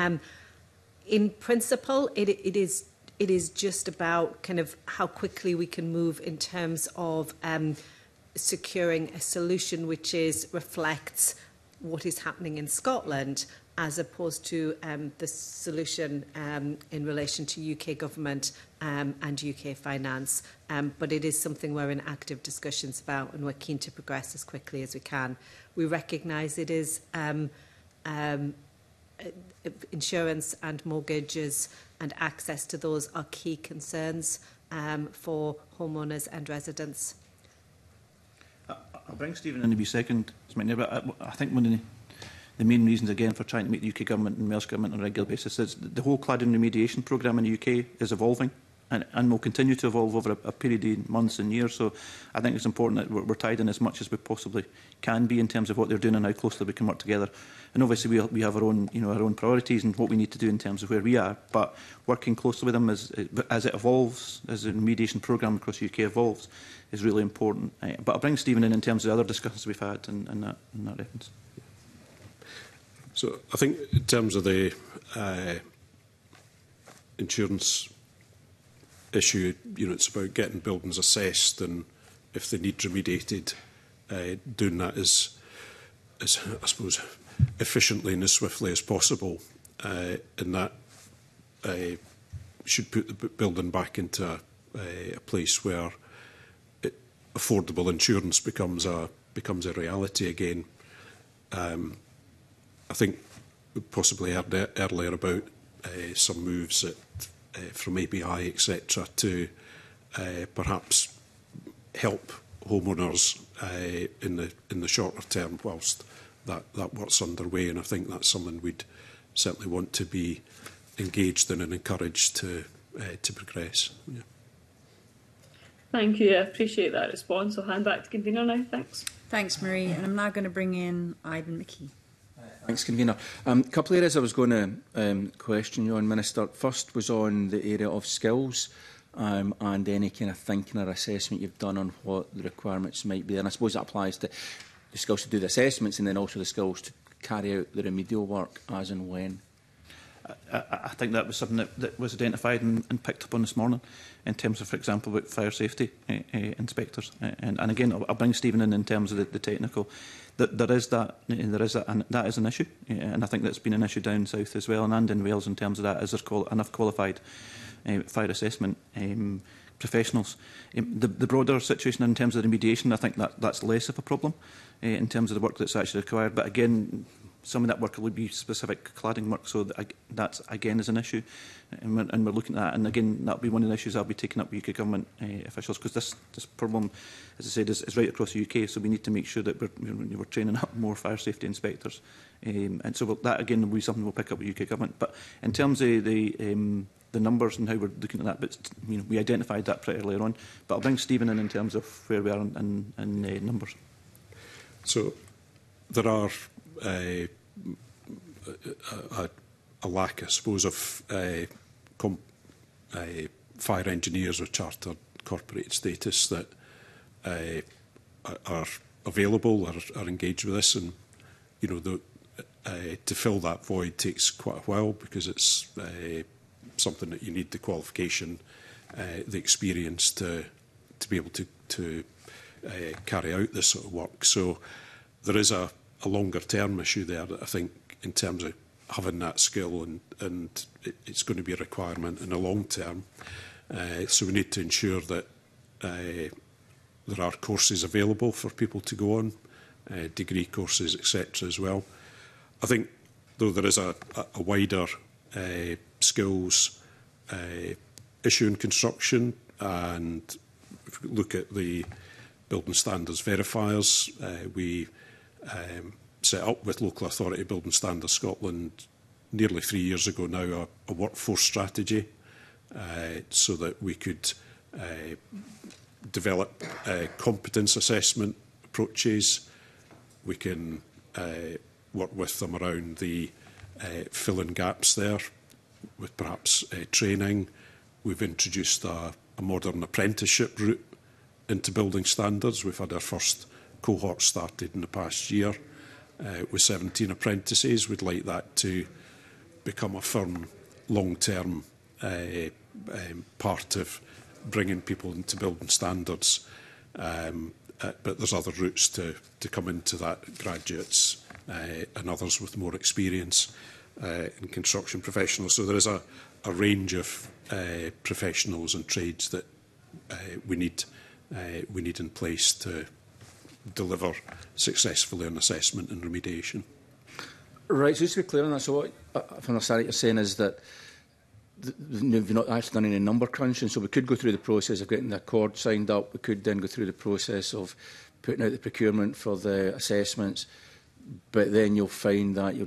In principle, it is just about kind of how quickly we can move in terms of securing a solution which reflects what is happening in Scotland, as opposed to the solution in relation to UK Government and UK Finance. But it is something we're in active discussions about, and we're keen to progress as quickly as we can. We recognise it is insurance and mortgages and access to those are key concerns for homeowners and residents. I'll bring Stephen in a wee second, but I think one of the main reasons, again, for trying to meet the UK Government and Welsh Government on a regular basis is the whole cladding remediation programme in the UK is evolving. and will continue to evolve over a period of months and years. So I think it's important that we're tied in as much as we possibly can be in terms of what they're doing and how closely we can work together. And obviously we have our own, our own priorities and what we need to do in terms of where we are. But working closely with them as it evolves, as the remediation programme across the UK evolves, is really important. But I'll bring Stephen in terms of the other discussions we've had in that reference. So I think in terms of the insurance issue, it's about getting buildings assessed, and if they need remediated, doing that as I suppose efficiently and as swiftly as possible, and that should put the building back into a place where affordable insurance becomes a reality again. I think we possibly heard earlier about some moves from ABI, etc., to perhaps help homeowners in the shorter term whilst that work's underway. And I think that's something we'd certainly want to be engaged in and encouraged to progress. Yeah. Thank you. I appreciate that response. I'll hand back to convener now. Thanks. Thanks, Marie. And I'm now going to bring in Ivan McKee. Thanks, convener. A couple of areas I was going to question you on, Minister. First was on the area of skills and any kind of thinking or assessment you've done on what the requirements might be. And I suppose that applies to the skills to do the assessments and then also the skills to carry out the remedial work as and when. I think that was something that was identified and picked up on this morning in terms of, for example, with fire safety inspectors. And again, I'll bring Stephen in terms of the technical. There is that, and that is an issue. And I think that's been an issue down south as well, and in Wales in terms of that, is there enough qualified fire assessment professionals. The broader situation in terms of remediation, I think that's less of a problem in terms of the work that's actually required. But again, some of that work will be specific cladding work, so that again is an issue, and we're looking at that. And again, that'll be one of the issues I'll be taking up with UK government officials, because this problem, as I said, is right across the UK. So we need to make sure that we're training up more fire safety inspectors, and so that again will be something we'll pick up with UK government. But in terms of the numbers and how we're looking at that, but we identified that pretty earlier on. But I'll bring Stephen in terms of where we are in numbers. So there are a lack, I suppose, of fire engineers with chartered corporate status that are available, are engaged with this, and to fill that void takes quite a while, because it's something that you need the qualification, the experience to be able to carry out this sort of work. So there is a longer term issue there that I think, in terms of having that skill, and it's going to be a requirement in the long term. So we need to ensure that there are courses available for people to go on, degree courses, etc. as well. I think, though, there is a wider skills issue in construction, and if we look at the building standards verifiers, we set up with Local Authority Building Standards Scotland nearly 3 years ago now a workforce strategy, so that we could develop competence assessment approaches. We can work with them around the filling gaps there with perhaps training. We've introduced a modern apprenticeship route into building standards. We've had our first cohort started in the past year with 17 apprentices. We'd like that to become a firm, long-term part of bringing people into building standards. But there's other routes to come into that, graduates and others with more experience in construction professionals. So there is a range of professionals and trades that we need in place to deliver successfully on assessment and remediation. Right, so just to be clear on that, so what, if I understand what you're saying, is that we've not actually done any number crunching, so we could go through the process of getting the accord signed up, we could then go through the process of putting out the procurement for the assessments, but then you'll find that you'll just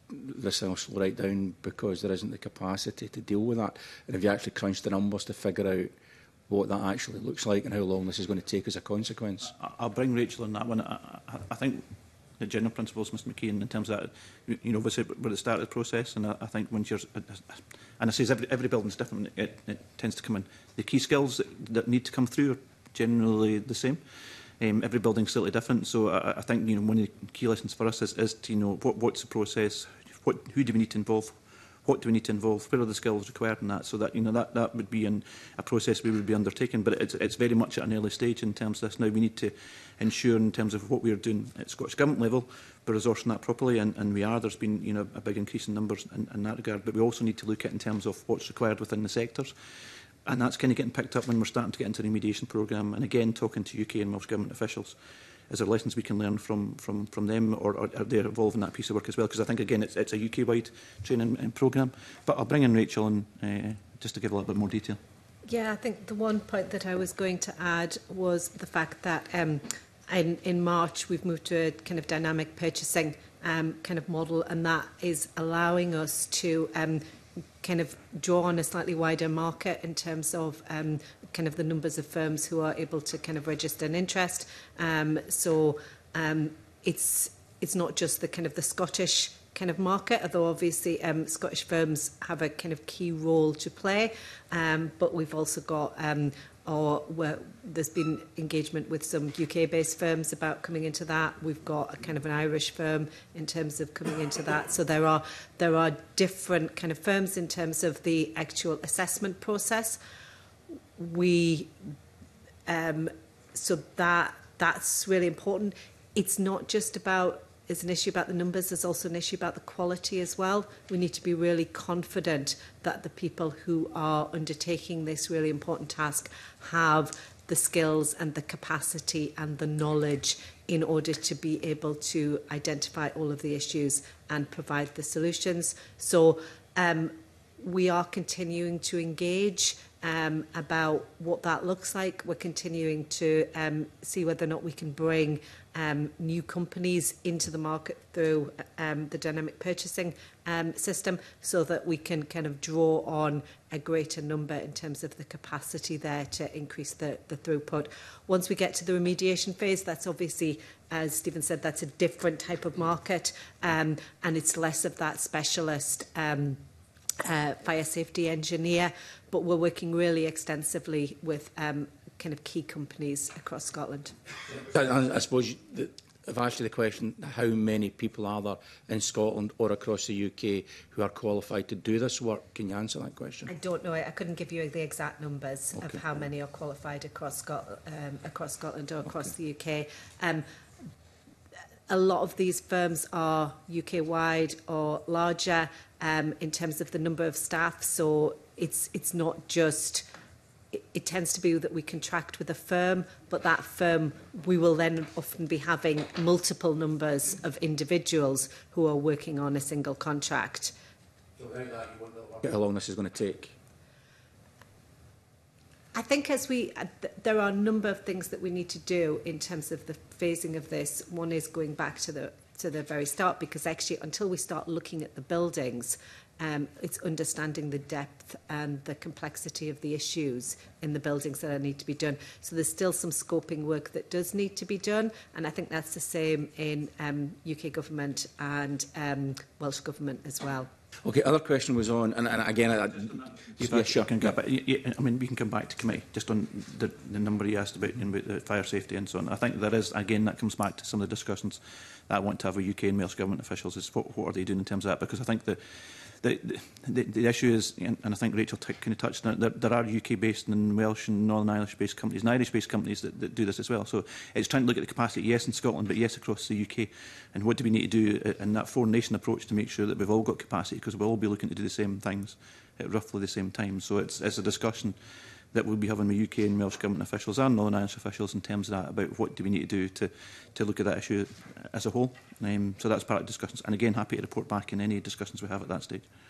this thing will slow right down because there isn't the capacity to deal with that. And if you actually crunch the numbers to figure out what that actually looks like and how long this is going to take as a consequence. I'll bring Rachel on that one. I think the general principles, Mr McKeon, in terms of that, you know, obviously we're at the start of the process, and I think once you're, and I say every building's different, it tends to come in. The key skills that need to come through are generally the same. Every building's slightly different, so I think, you know, one of the key lessons for us is to, you know, what's the process, who do we need to involve, what do we need to involve, where are the skills required in that, so that, you know, that would be a process we would be undertaking, but it's very much at an early stage in terms of this. Now we need to ensure in terms of what we are doing at Scottish Government level, we're resourcing that properly, and we are. There's been, you know, a big increase in numbers in that regard, but we also need to look at in terms of what's required within the sectors. And that's kind of getting picked up when we're starting to get into the remediation programme. And again, talking to UK and Welsh Government officials, is there lessons we can learn from them, or are they involved in that piece of work as well? Because I think, again, it's a UK-wide training programme. But I'll bring in Rachel and just to give a little bit more detail. Yeah, I think the one point that I was going to add was the fact that in March we've moved to a kind of dynamic purchasing kind of model, and that is allowing us to kind of draw on a slightly wider market in terms of kind of the numbers of firms who are able to kind of register an interest. So it's not just the kind of the Scottish kind of market, although obviously Scottish firms have a kind of key role to play. But we've also got there's been engagement with some UK-based firms about coming into that. We've got a kind of an Irish firm in terms of coming into that. So there are different kind of firms in terms of the actual assessment process. So that's really important. It's not just about, it's an issue about the numbers, there's also an issue about the quality as well. We need to be really confident that the people who are undertaking this really important task have the skills and the capacity and the knowledge in order to be able to identify all of the issues and provide the solutions. So we are continuing to engage about what that looks like. We're continuing to see whether or not we can bring new companies into the market through the dynamic purchasing system, so that we can kind of draw on a greater number in terms of the capacity there to increase the throughput. Once we get to the remediation phase, that's obviously, as Stephen said, that's a different type of market, and it's less of that specialist fire safety engineer, but we're working really extensively with kind of key companies across Scotland. I suppose I've asked you the question, how many people are there in Scotland or across the UK who are qualified to do this work? Can you answer that question? I don't know. I couldn't give you the exact numbers of how many are qualified across Scotland or across the UK. A lot of these firms are UK-wide or larger in terms of the number of staff, so it's not just... It tends to be that we contract with a firm, but that firm, we will then often be having multiple numbers of individuals who are working on a single contract. So without that, you won't know how long this is going to take? I think there are a number of things that we need to do in terms of the phasing of this. One is going back to the very start, because actually until we start looking at the buildings, it's understanding the depth and the complexity of the issues in the buildings that need to be done. So there's still some scoping work that does need to be done, and I think that's the same in UK government and Welsh government as well. Okay, other question was on, and again, I mean, we can come back to committee just on the number you asked about the fire safety and so on. I think there is, again, that comes back to some of the discussions that I want to have with UK and Welsh government officials, is what are they doing in terms of that, because I think the issue is, and I think Rachel kind of touched on it, there are UK-based and Welsh and Northern Irish-based companies and Irish-based companies that do this as well. So it's trying to look at the capacity, yes, in Scotland, but yes, across the UK. And what do we need to do in that four-nation approach to make sure that we've all got capacity, because we'll all be looking to do the same things at roughly the same time. So it's a discussion that we'll be having with UK and Welsh government officials and Northern Irish officials in terms of that, about what do we need to do to look at that issue as a whole. So that's part of the discussions. And again, happy to report back in any discussions we have at that stage.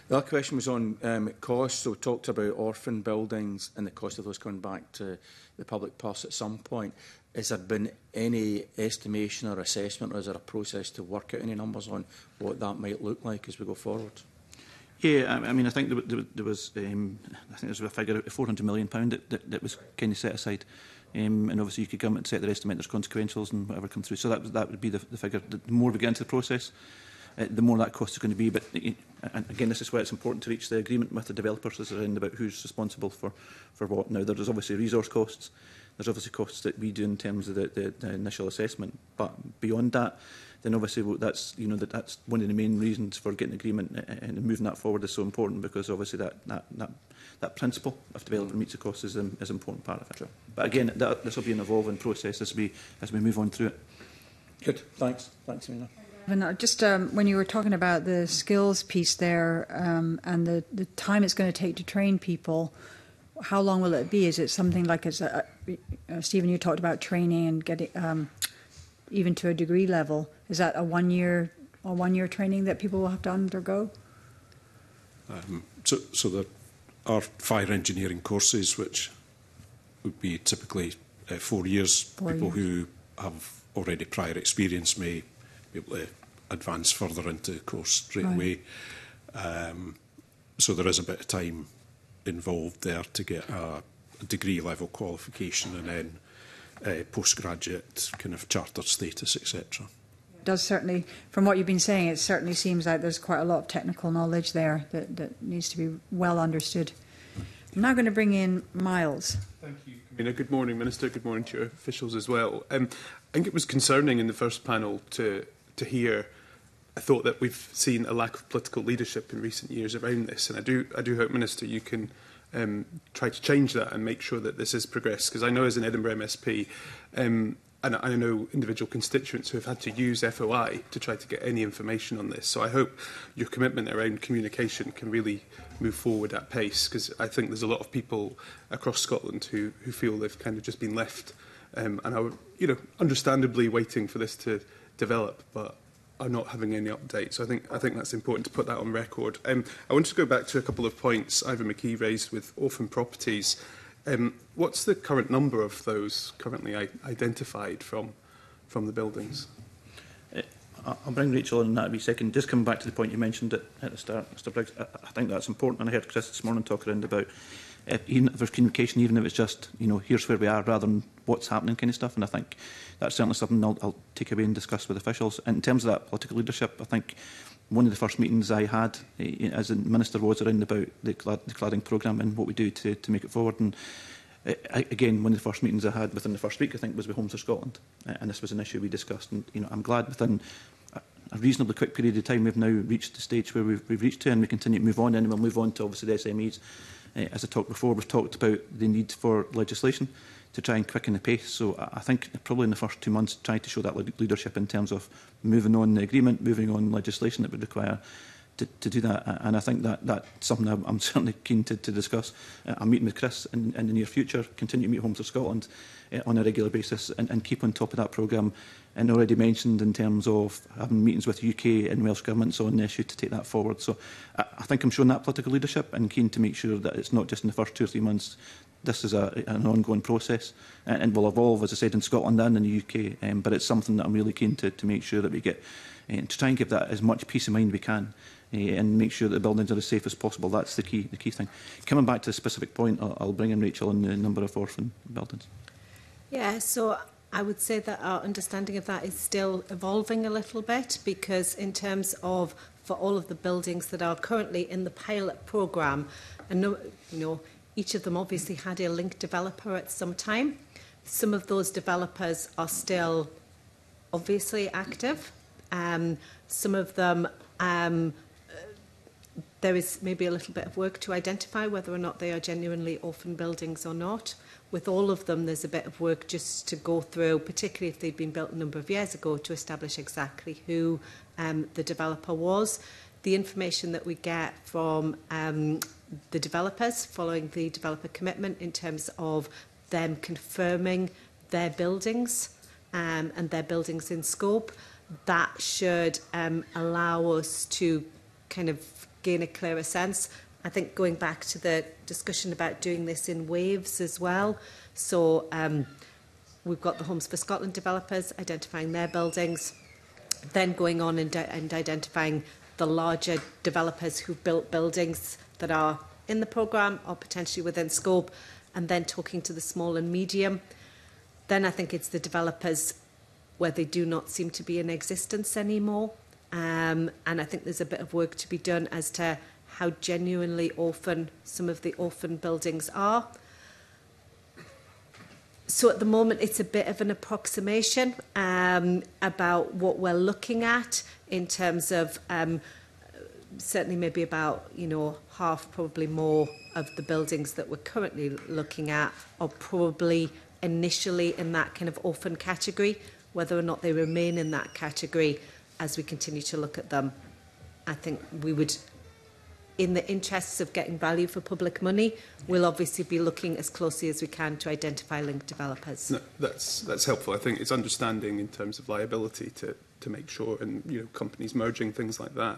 The other question was on costs. So we talked about orphan buildings and the cost of those coming back to the public purse at some point. Has there been any estimation or assessment, or is there a process to work out any numbers on what that might look like as we go forward? Yeah, I mean, I think there was I think there was a figure of £400 million that was kind of set aside. And obviously you could come and set their estimate, there's consequentials and whatever come through. So that would be the figure. The more we get into the process, the more that cost is going to be. But and again, this is why it's important to reach the agreement with the developers as around about who's responsible for what. Now, there's obviously resource costs. There's obviously costs that we do in terms of the initial assessment. But beyond that, then obviously that's that's one of the main reasons for getting agreement and moving that forward is so important, because obviously that principle of developer meets the cost is an important part of it. But again, this will be an evolving process as we move on through it. Good, thanks, Mina. And just when you were talking about the skills piece there and the time it's going to take to train people, how long will it be? Is it something like, Stephen, you talked about training and getting even to a degree level. Is that a one-year training that people will have to undergo? So there are fire engineering courses, which would be typically 4 years. People who have already prior experience may be able to advance further into the course straight away. So there is a bit of time involved there to get a degree level qualification and then postgraduate kind of chartered status, etc. It does certainly, from what you've been saying, it certainly seems like there's quite a lot of technical knowledge there that needs to be well understood. I'm now going to bring in Miles. Thank you, Camilla. Good morning, Minister. Good morning to your officials as well. I think it was concerning in the first panel to hear. I thought that we've seen a lack of political leadership in recent years around this, and I do hope, Minister, you can try to change that and make sure that this is progressed. Because I know as an Edinburgh MSP, and I know individual constituents who have had to use FOI to try to get any information on this. So I hope your commitment around communication can really move forward at pace, because I think there's a lot of people across Scotland who feel they've kind of just been left and are, understandably waiting for this to develop, but are not having any updates. So I think that's important to put that on record. I want to go back to a couple of points Ivor McKee raised with orphan properties. What's the current number of those currently identified from the buildings? I'll bring Rachel in that a wee second. Just coming back to the point you mentioned at the start, Mr Briggs, I think that's important. And I heard Chris this morning talk around about even if there's communication, even if it's just, here's where we are rather than what's happening kind of stuff. And I think that's certainly something I'll take away and discuss with officials. And in terms of that political leadership, I think one of the first meetings I had as a minister was around about the cladding programme and what we do to make it forward. And again, one of the first meetings I had within the first week, I think, was with Homes for Scotland. And this was an issue we discussed. And I'm glad within a reasonably quick period of time we've now reached the stage where we've reached to, and we continue to move on. And we'll move on to obviously the SMEs. As I talked before, we've talked about the need for legislation to try and quicken the pace. So I think probably in the first 2 months, trying to show that leadership in terms of moving on the agreement, moving on legislation that would require to do that. And I think that's something I'm certainly keen to discuss. I'm meeting with Chris in the near future, continue to meet Homes of Scotland on a regular basis and keep on top of that programme. And already mentioned in terms of having meetings with UK and Welsh governments on the issue to take that forward. So I think I'm showing that political leadership and keen to make sure that it's not just in the first 2 or 3 months. This is an ongoing process and will evolve, as I said, in Scotland and in the UK. But it's something that I'm really keen to make sure that we get, to try and give that as much peace of mind we can and make sure that the buildings are as safe as possible. That's the key thing. Coming back to the specific point, I'll bring in Rachel on the number of orphan buildings. Yeah, so I would say that our understanding of that is still evolving a little bit, because in terms of for all of the buildings that are currently in the pilot programme, and each of them obviously had a linked developer at some time. Some of those developers are still obviously active. Some of them, there is maybe a little bit of work to identify whether or not they are genuinely orphan buildings or not. With all of them, there's a bit of work just to go through, particularly if they'd been built a number of years ago, to establish exactly who the developer was. The information that we get from the developers following the developer commitment in terms of them confirming their buildings and their buildings in scope, that should allow us to kind of gain a clearer sense. I think going back to the discussion about doing this in waves as well. So we've got the Homes for Scotland developers identifying their buildings, then going on and identifying the larger developers who've built buildings that are in the programme or potentially within scope, and then talking to the small and medium. Then I think it's the developers where they do not seem to be in existence anymore. And I think there's a bit of work to be done as to how genuinely orphan some of the orphan buildings are. So at the moment, it's a bit of an approximation about what we're looking at in terms of certainly maybe about, half, probably more of the buildings that we're currently looking at are probably initially in that kind of orphan category. Whether or not they remain in that category as we continue to look at them, I think we would, in the interests of getting value for public money, we'll obviously be looking as closely as we can to identify linked developers. No, that's helpful. I think it's understanding in terms of liability to make sure, and companies merging, things like that.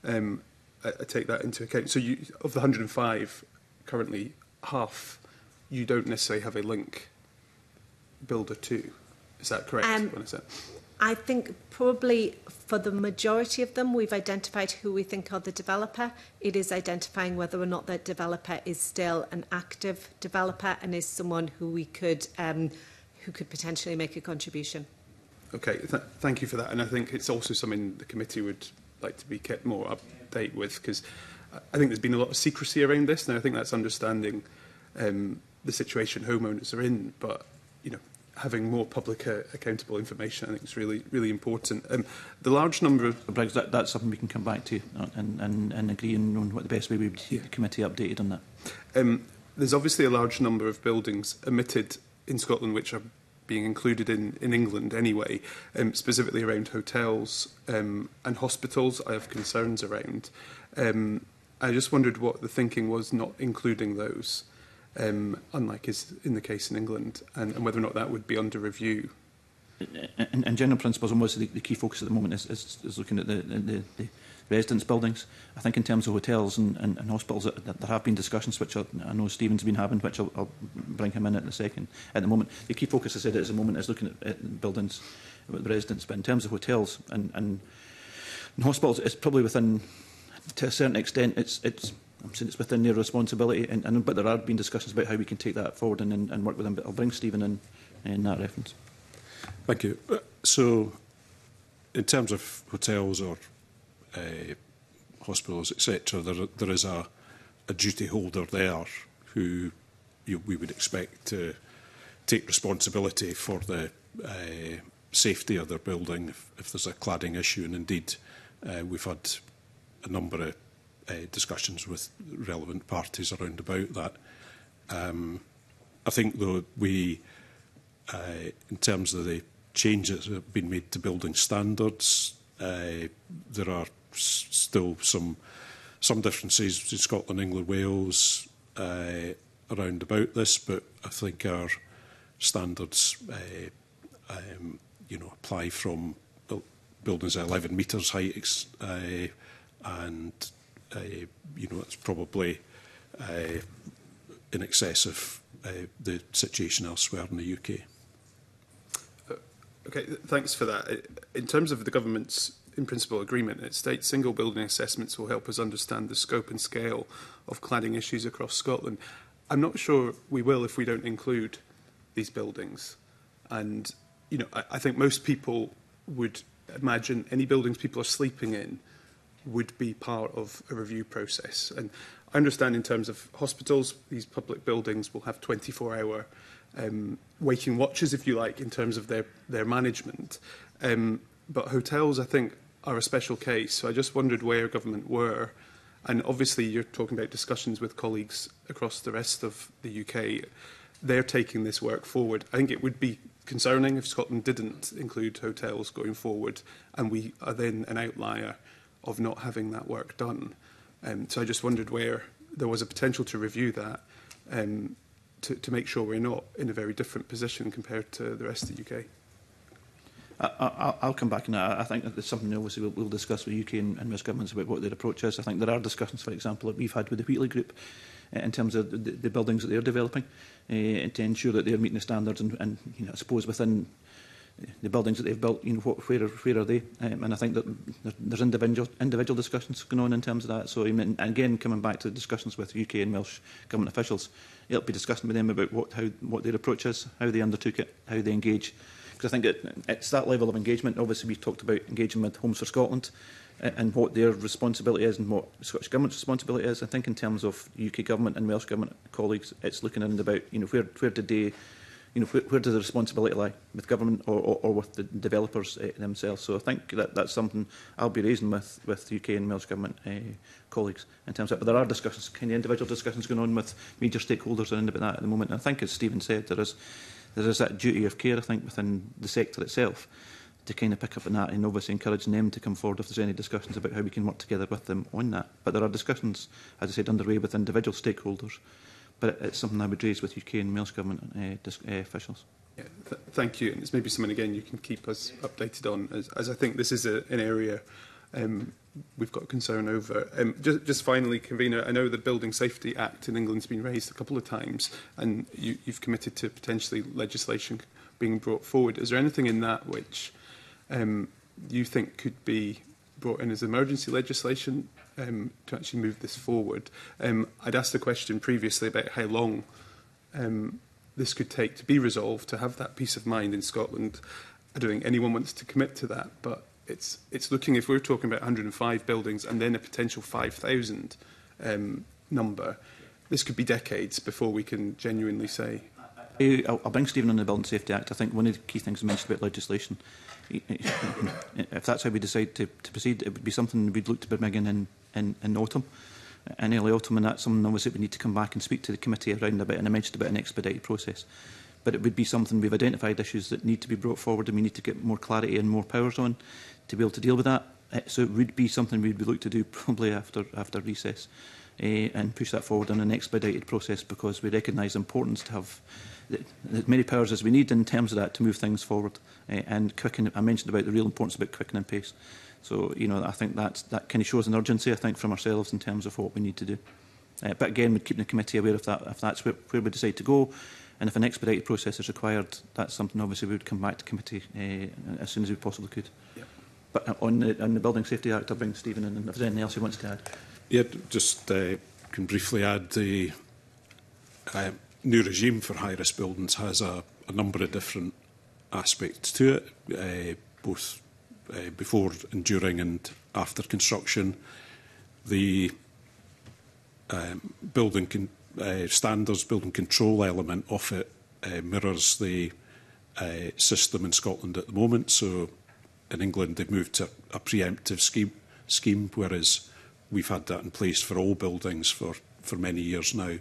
I take that into account. So of the 105 currently, half you don't necessarily have a link builder to. Is that correct? When I said? I think probably for the majority of them, we've identified who we think are the developer. It is identifying whether or not that developer is still an active developer and is someone who we could who could potentially make a contribution. Okay, thank you for that. And I think it's also something the committee would like to be kept more up to date with, because I think there's been a lot of secrecy around this, and I think that's understanding the situation homeowners are in, but having more public accountable information, I think, is really, really important. The large number of... Briggs, that's something we can come back to and agree on what the best way we would keep the committee updated on that. There's obviously a large number of buildings omitted in Scotland which are being included in England anyway, specifically around hotels and hospitals. I have concerns around. I just wondered what the thinking was not including those. Unlike is in the case in England, and whether or not that would be under review. In general principles, and most of the key focus at the moment is looking at the residence buildings. I think in terms of hotels and hospitals, there have been discussions which I know Stephen's been having, which I'll bring him in at the moment. The key focus, as I said, at the moment is looking at buildings with residents. But in terms of hotels and hospitals, it's probably within, to a certain extent, I'm saying it's within their responsibility, but there have been discussions about how we can take that forward and work with them. But I'll bring Stephen in that reference. Thank you. So, in terms of hotels or hospitals, etc., there is a duty holder there who we would expect to take responsibility for the safety of their building if there's a cladding issue. And indeed, we've had a number of discussions with relevant parties around about that. I think, though, we, in terms of the changes that have been made to building standards, there are still some differences between Scotland, England, Wales around about this, but I think our standards, apply from buildings at 11 metres height, and it's probably in excess of the situation elsewhere in the UK. Okay, thanks for that. In terms of the government's in-principle agreement, it states single building assessments will help us understand the scope and scale of cladding issues across Scotland. I'm not sure we will if we don't include these buildings. And, I think most people would imagine any buildings people are sleeping in would be part of a review process. And I understand in terms of hospitals, these public buildings will have 24-hour waking watches, if you like, in terms of their management. But hotels, I think, are a special case. So I just wondered where government were. And obviously you're talking about discussions with colleagues across the rest of the UK. They're taking this work forward. I think it would be concerning if Scotland didn't include hotels going forward, and we are then an outlier of not having that work done. So I just wondered where there was a potential to review that to make sure we're not in a very different position compared to the rest of the UK. I'll come back on that. I think that's something obviously we'll discuss with UK and Wales governments about what their approach is. I think there are discussions, for example, that we've had with the Wheatley Group in terms of the buildings that they're developing to ensure that they're meeting the standards and I suppose within the buildings that they've built, where are they? And I think that there's individual discussions going on in terms of that. So and again, coming back to the discussions with UK and Welsh government officials, it'll be discussing with them about what their approach is, how they undertook it, how they engage. Because I think it's that level of engagement. Obviously, we've talked about engaging with Homes for Scotland and what their responsibility is and what the Scottish Government's responsibility is. I think in terms of UK Government and Welsh Government colleagues, it's looking in about, where did they, where does the responsibility lie with government or with the developers themselves? So I think that's something I'll be raising with UK and Welsh Government colleagues in terms of that. But there are discussions, kind of individual discussions going on with major stakeholders around about that at the moment. And I think, as Stephen said, there is that duty of care, I think, within the sector itself to kind of pick up on that and obviously encouraging them to come forward if there's any discussions about how we can work together with them on that. But there are discussions, as I said, underway with individual stakeholders. But it's something I would raise with UK and Welsh Government officials. Yeah, thank you. And it's maybe something, again, you can keep us updated on, as I think this is an area we've got concern over. Just finally, Convener, I know the Building Safety Act in England has been raised a couple of times, and you've committed to potentially legislation being brought forward. Is there anything in that which you think could be brought in as emergency legislation to actually move this forward? I'd asked the question previously about how long this could take to be resolved, to have that peace of mind in Scotland. I don't think anyone wants to commit to that, but it's looking, if we're talking about 105 buildings and then a potential 5,000 number, this could be decades before we can genuinely say. I'll bring Stephen on the Building Safety Act. I think one of the key things mentioned about legislation, if that's how we decide to proceed, it would be something we'd look to bring in autumn, in early autumn, and that's something obviously we need to come back and speak to the committee around a bit, and I mentioned about an expedited process. But it would be something we've identified issues that need to be brought forward and we need to get more clarity and more powers on to be able to deal with that. So it would be something we'd look to do probably after recess and push that forward in an expedited process, because we recognise the importance to have as many powers as we need in terms of that to move things forward and quicken. I mentioned about the real importance about quickening pace. So, I think that kind of shows an urgency, I think, from ourselves in terms of what we need to do. But again, we'd keep the committee aware if that's where we decide to go. And if an expedited process is required, that's something obviously we would come back to committee as soon as we possibly could. Yep. But on the Building Safety Act, I'll bring Stephen in, and if there's anything else he wants to add. Yeah, just can briefly add the new regime for high-risk buildings has a number of different aspects to it, both before, during and after construction. The building standards, building control element of it mirrors the system in Scotland at the moment. So in England they've moved to a preemptive scheme, whereas we've had that in place for all buildings for many years now.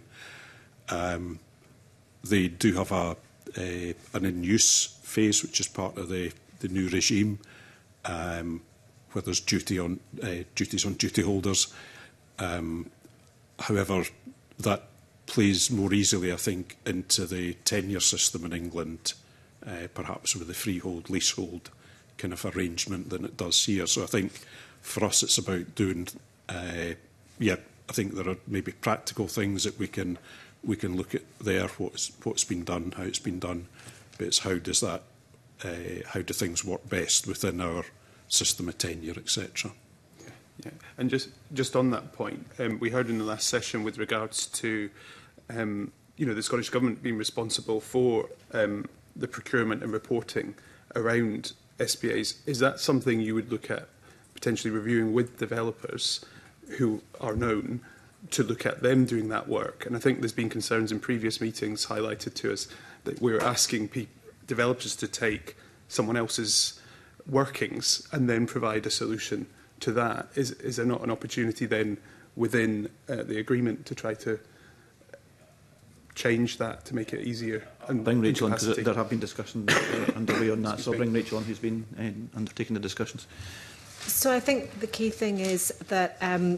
They do have an in-use phase, which is part of the new regime, where there's duties on duty holders. However, that plays more easily, I think, into the tenure system in England, perhaps with the freehold, leasehold kind of arrangement than it does here. So I think for us it's about doing, I think there are maybe practical things that we can look at there, what's been done, how it's been done, but it's how do things work best within our system of tenure, etc. Yeah. And just on that point, we heard in the last session with regards to the Scottish Government being responsible for the procurement and reporting around SPAs. Is that something you would look at potentially reviewing with developers who are known, to look at them doing that work? And I think there's been concerns in previous meetings highlighted to us that we're asking developers to take someone else's workings and then provide a solution to that. Is there not an opportunity then within the agreement to try to change that to make it easier? And bring Rachel in, because there have been discussions underway on that. So I'll bring Rachel on, who's been undertaking the discussions. So I think the key thing is that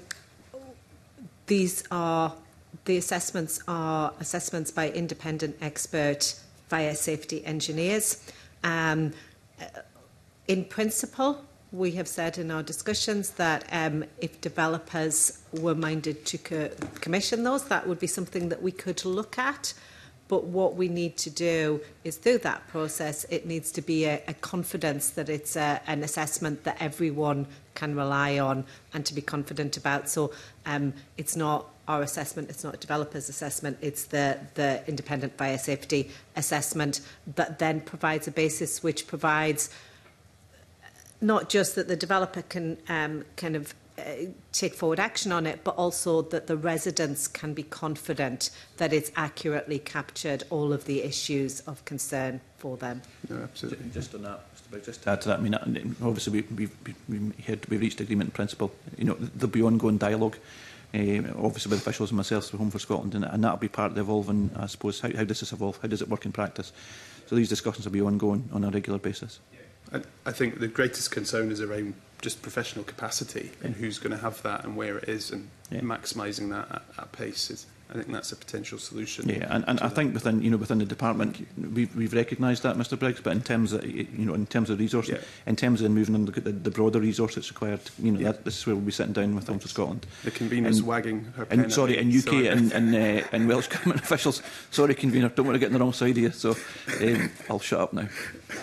the assessments are assessments by independent expert via safety engineers. In principle, we have said in our discussions that if developers were minded to commission those, that would be something that we could look at. But what we need to do is, through that process, it needs to be a confidence that it's an assessment that everyone can rely on and to be confident about. So it's not our assessment, it's not a developer's assessment, it's the independent fire safety assessment that then provides a basis which provides not just that the developer can take forward action on it, but also that the residents can be confident that it's accurately captured all of the issues of concern for them. No, absolutely. Just on that, just to add to that, I mean, obviously we've reached agreement in principle. You know, there'll be ongoing dialogue, obviously with officials and myself for Home for Scotland, and that'll be part of the evolving, I suppose, how does this evolve? How does it work in practice? So these discussions will be ongoing on a regular basis. I think the greatest concern is around just professional capacity and who's going to have that and where it is, and maximising that at pace. I think that's a potential solution. Yeah, and I think within the department we've recognised that, Mr. Briggs. But in terms of in terms of resource, in terms of moving and look at the broader resource that's required, this is where we'll be sitting down with Homes for Scotland. The convener's wagging her pen. Sorry, in UK and Welsh government officials. Sorry, convener, don't want to get on the wrong side of you. So I'll shut up now.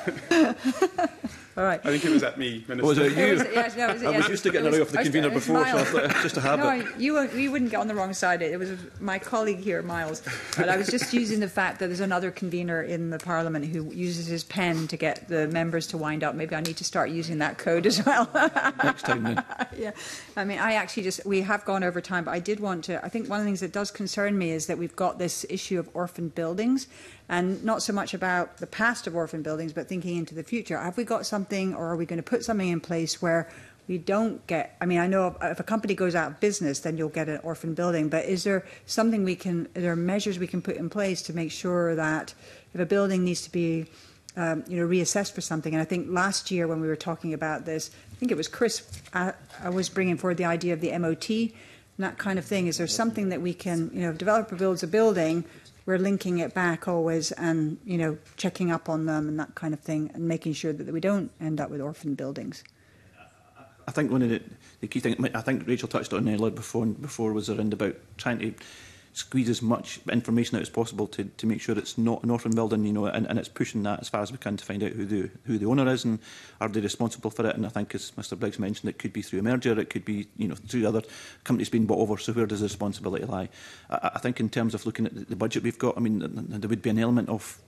All right. I think it was at me, Minister. Was it you? I was used to getting away off the convener before, so I thought it's just a habit. No, you wouldn't get on the wrong side. It was my colleague here, Miles. But I was just using the fact that there's another convener in the Parliament who uses his pen to get the members to wind up. Maybe I need to start using that code as well. Next time, then. Yeah. I mean, we have gone over time, but I did want to, I think one of the things that does concern me is that we've got this issue of orphan buildings, and not so much about the past of orphan buildings, but thinking into the future. Have we got something, or are we going to put something in place where we don't get, I mean, I know if a company goes out of business, then you'll get an orphan building, but is there something are there measures we can put in place to make sure that if a building needs to be, reassessed for something? And I think last year when we were talking about this, I think it was Chris, I was bringing forward the idea of the MOT and that kind of thing. Is there something that we can, if a developer builds a building, we're linking it back always and, checking up on them and that kind of thing, and making sure that we don't end up with orphan buildings? I think one of the key things, I think Rachel touched on earlier before was around about trying to squeeze as much information out as possible to make sure it's not an orphan building, and it's pushing that as far as we can to find out who the owner is and are they responsible for it. And I think, as Mr. Briggs mentioned, it could be through a merger, it could be through other companies being bought over. So where does the responsibility lie? I think in terms of looking at the budget we've got, I mean, there would be an element of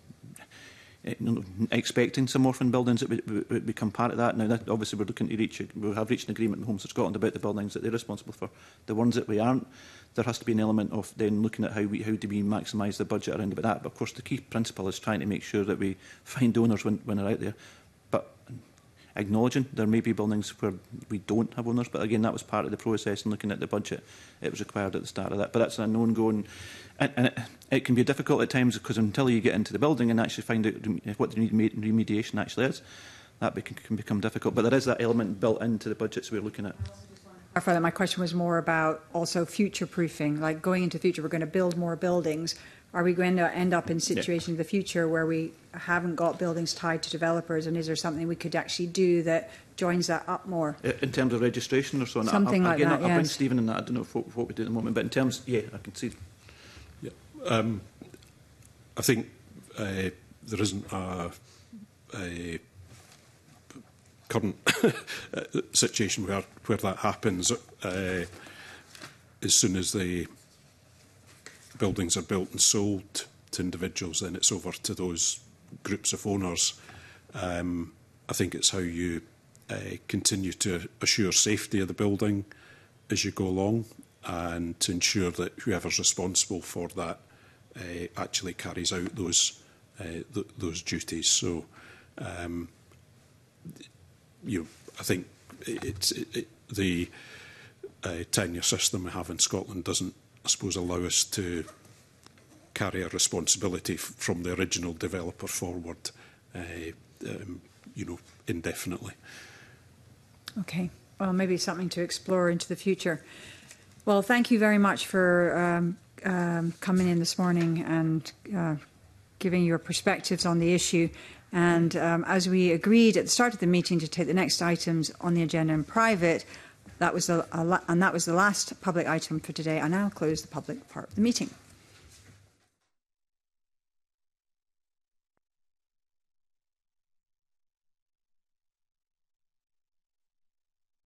expecting some orphan buildings that would become part of that. Now, obviously, we have reached an agreement with Homes for Scotland about the buildings that they're responsible for. The ones that we aren't, there has to be an element of then looking at how do we maximise the budget around about that. But of course, the key principle is trying to make sure that we find owners when they're out there. But acknowledging there may be buildings where we don't have owners, but again, that was part of the process, and looking at the budget, it was required at the start of that. But that's an ongoing, and it can be difficult at times, because until you get into the building and actually find out what the remediation actually is, that can become difficult. But there is that element built into the budgets we're looking at. My question was more about also future-proofing, like going into the future, we're going to build more buildings. Are we going to end up in situations in the future where we haven't got buildings tied to developers, and is there something we could actually do that joins that up more? In terms of registration or so on? Something like that, yes. I'll bring Stephen in that. I don't know what we do at the moment, but in terms, I can see. Yeah. I think there isn't a current situation where that happens. As soon as the buildings are built and sold to individuals, then it's over to those groups of owners. I think it's how you continue to assure safety of the building as you go along, and to ensure that whoever's responsible for that actually carries out those duties. So, I think the tenure system we have in Scotland doesn't, I suppose, allow us to carry a responsibility from the original developer forward, indefinitely. Okay. Well, maybe something to explore into the future. Well, thank you very much for coming in this morning and giving your perspectives on the issue. And as we agreed at the start of the meeting to take the next items on the agenda in private, that was the last public item for today. I now close the public part of the meeting.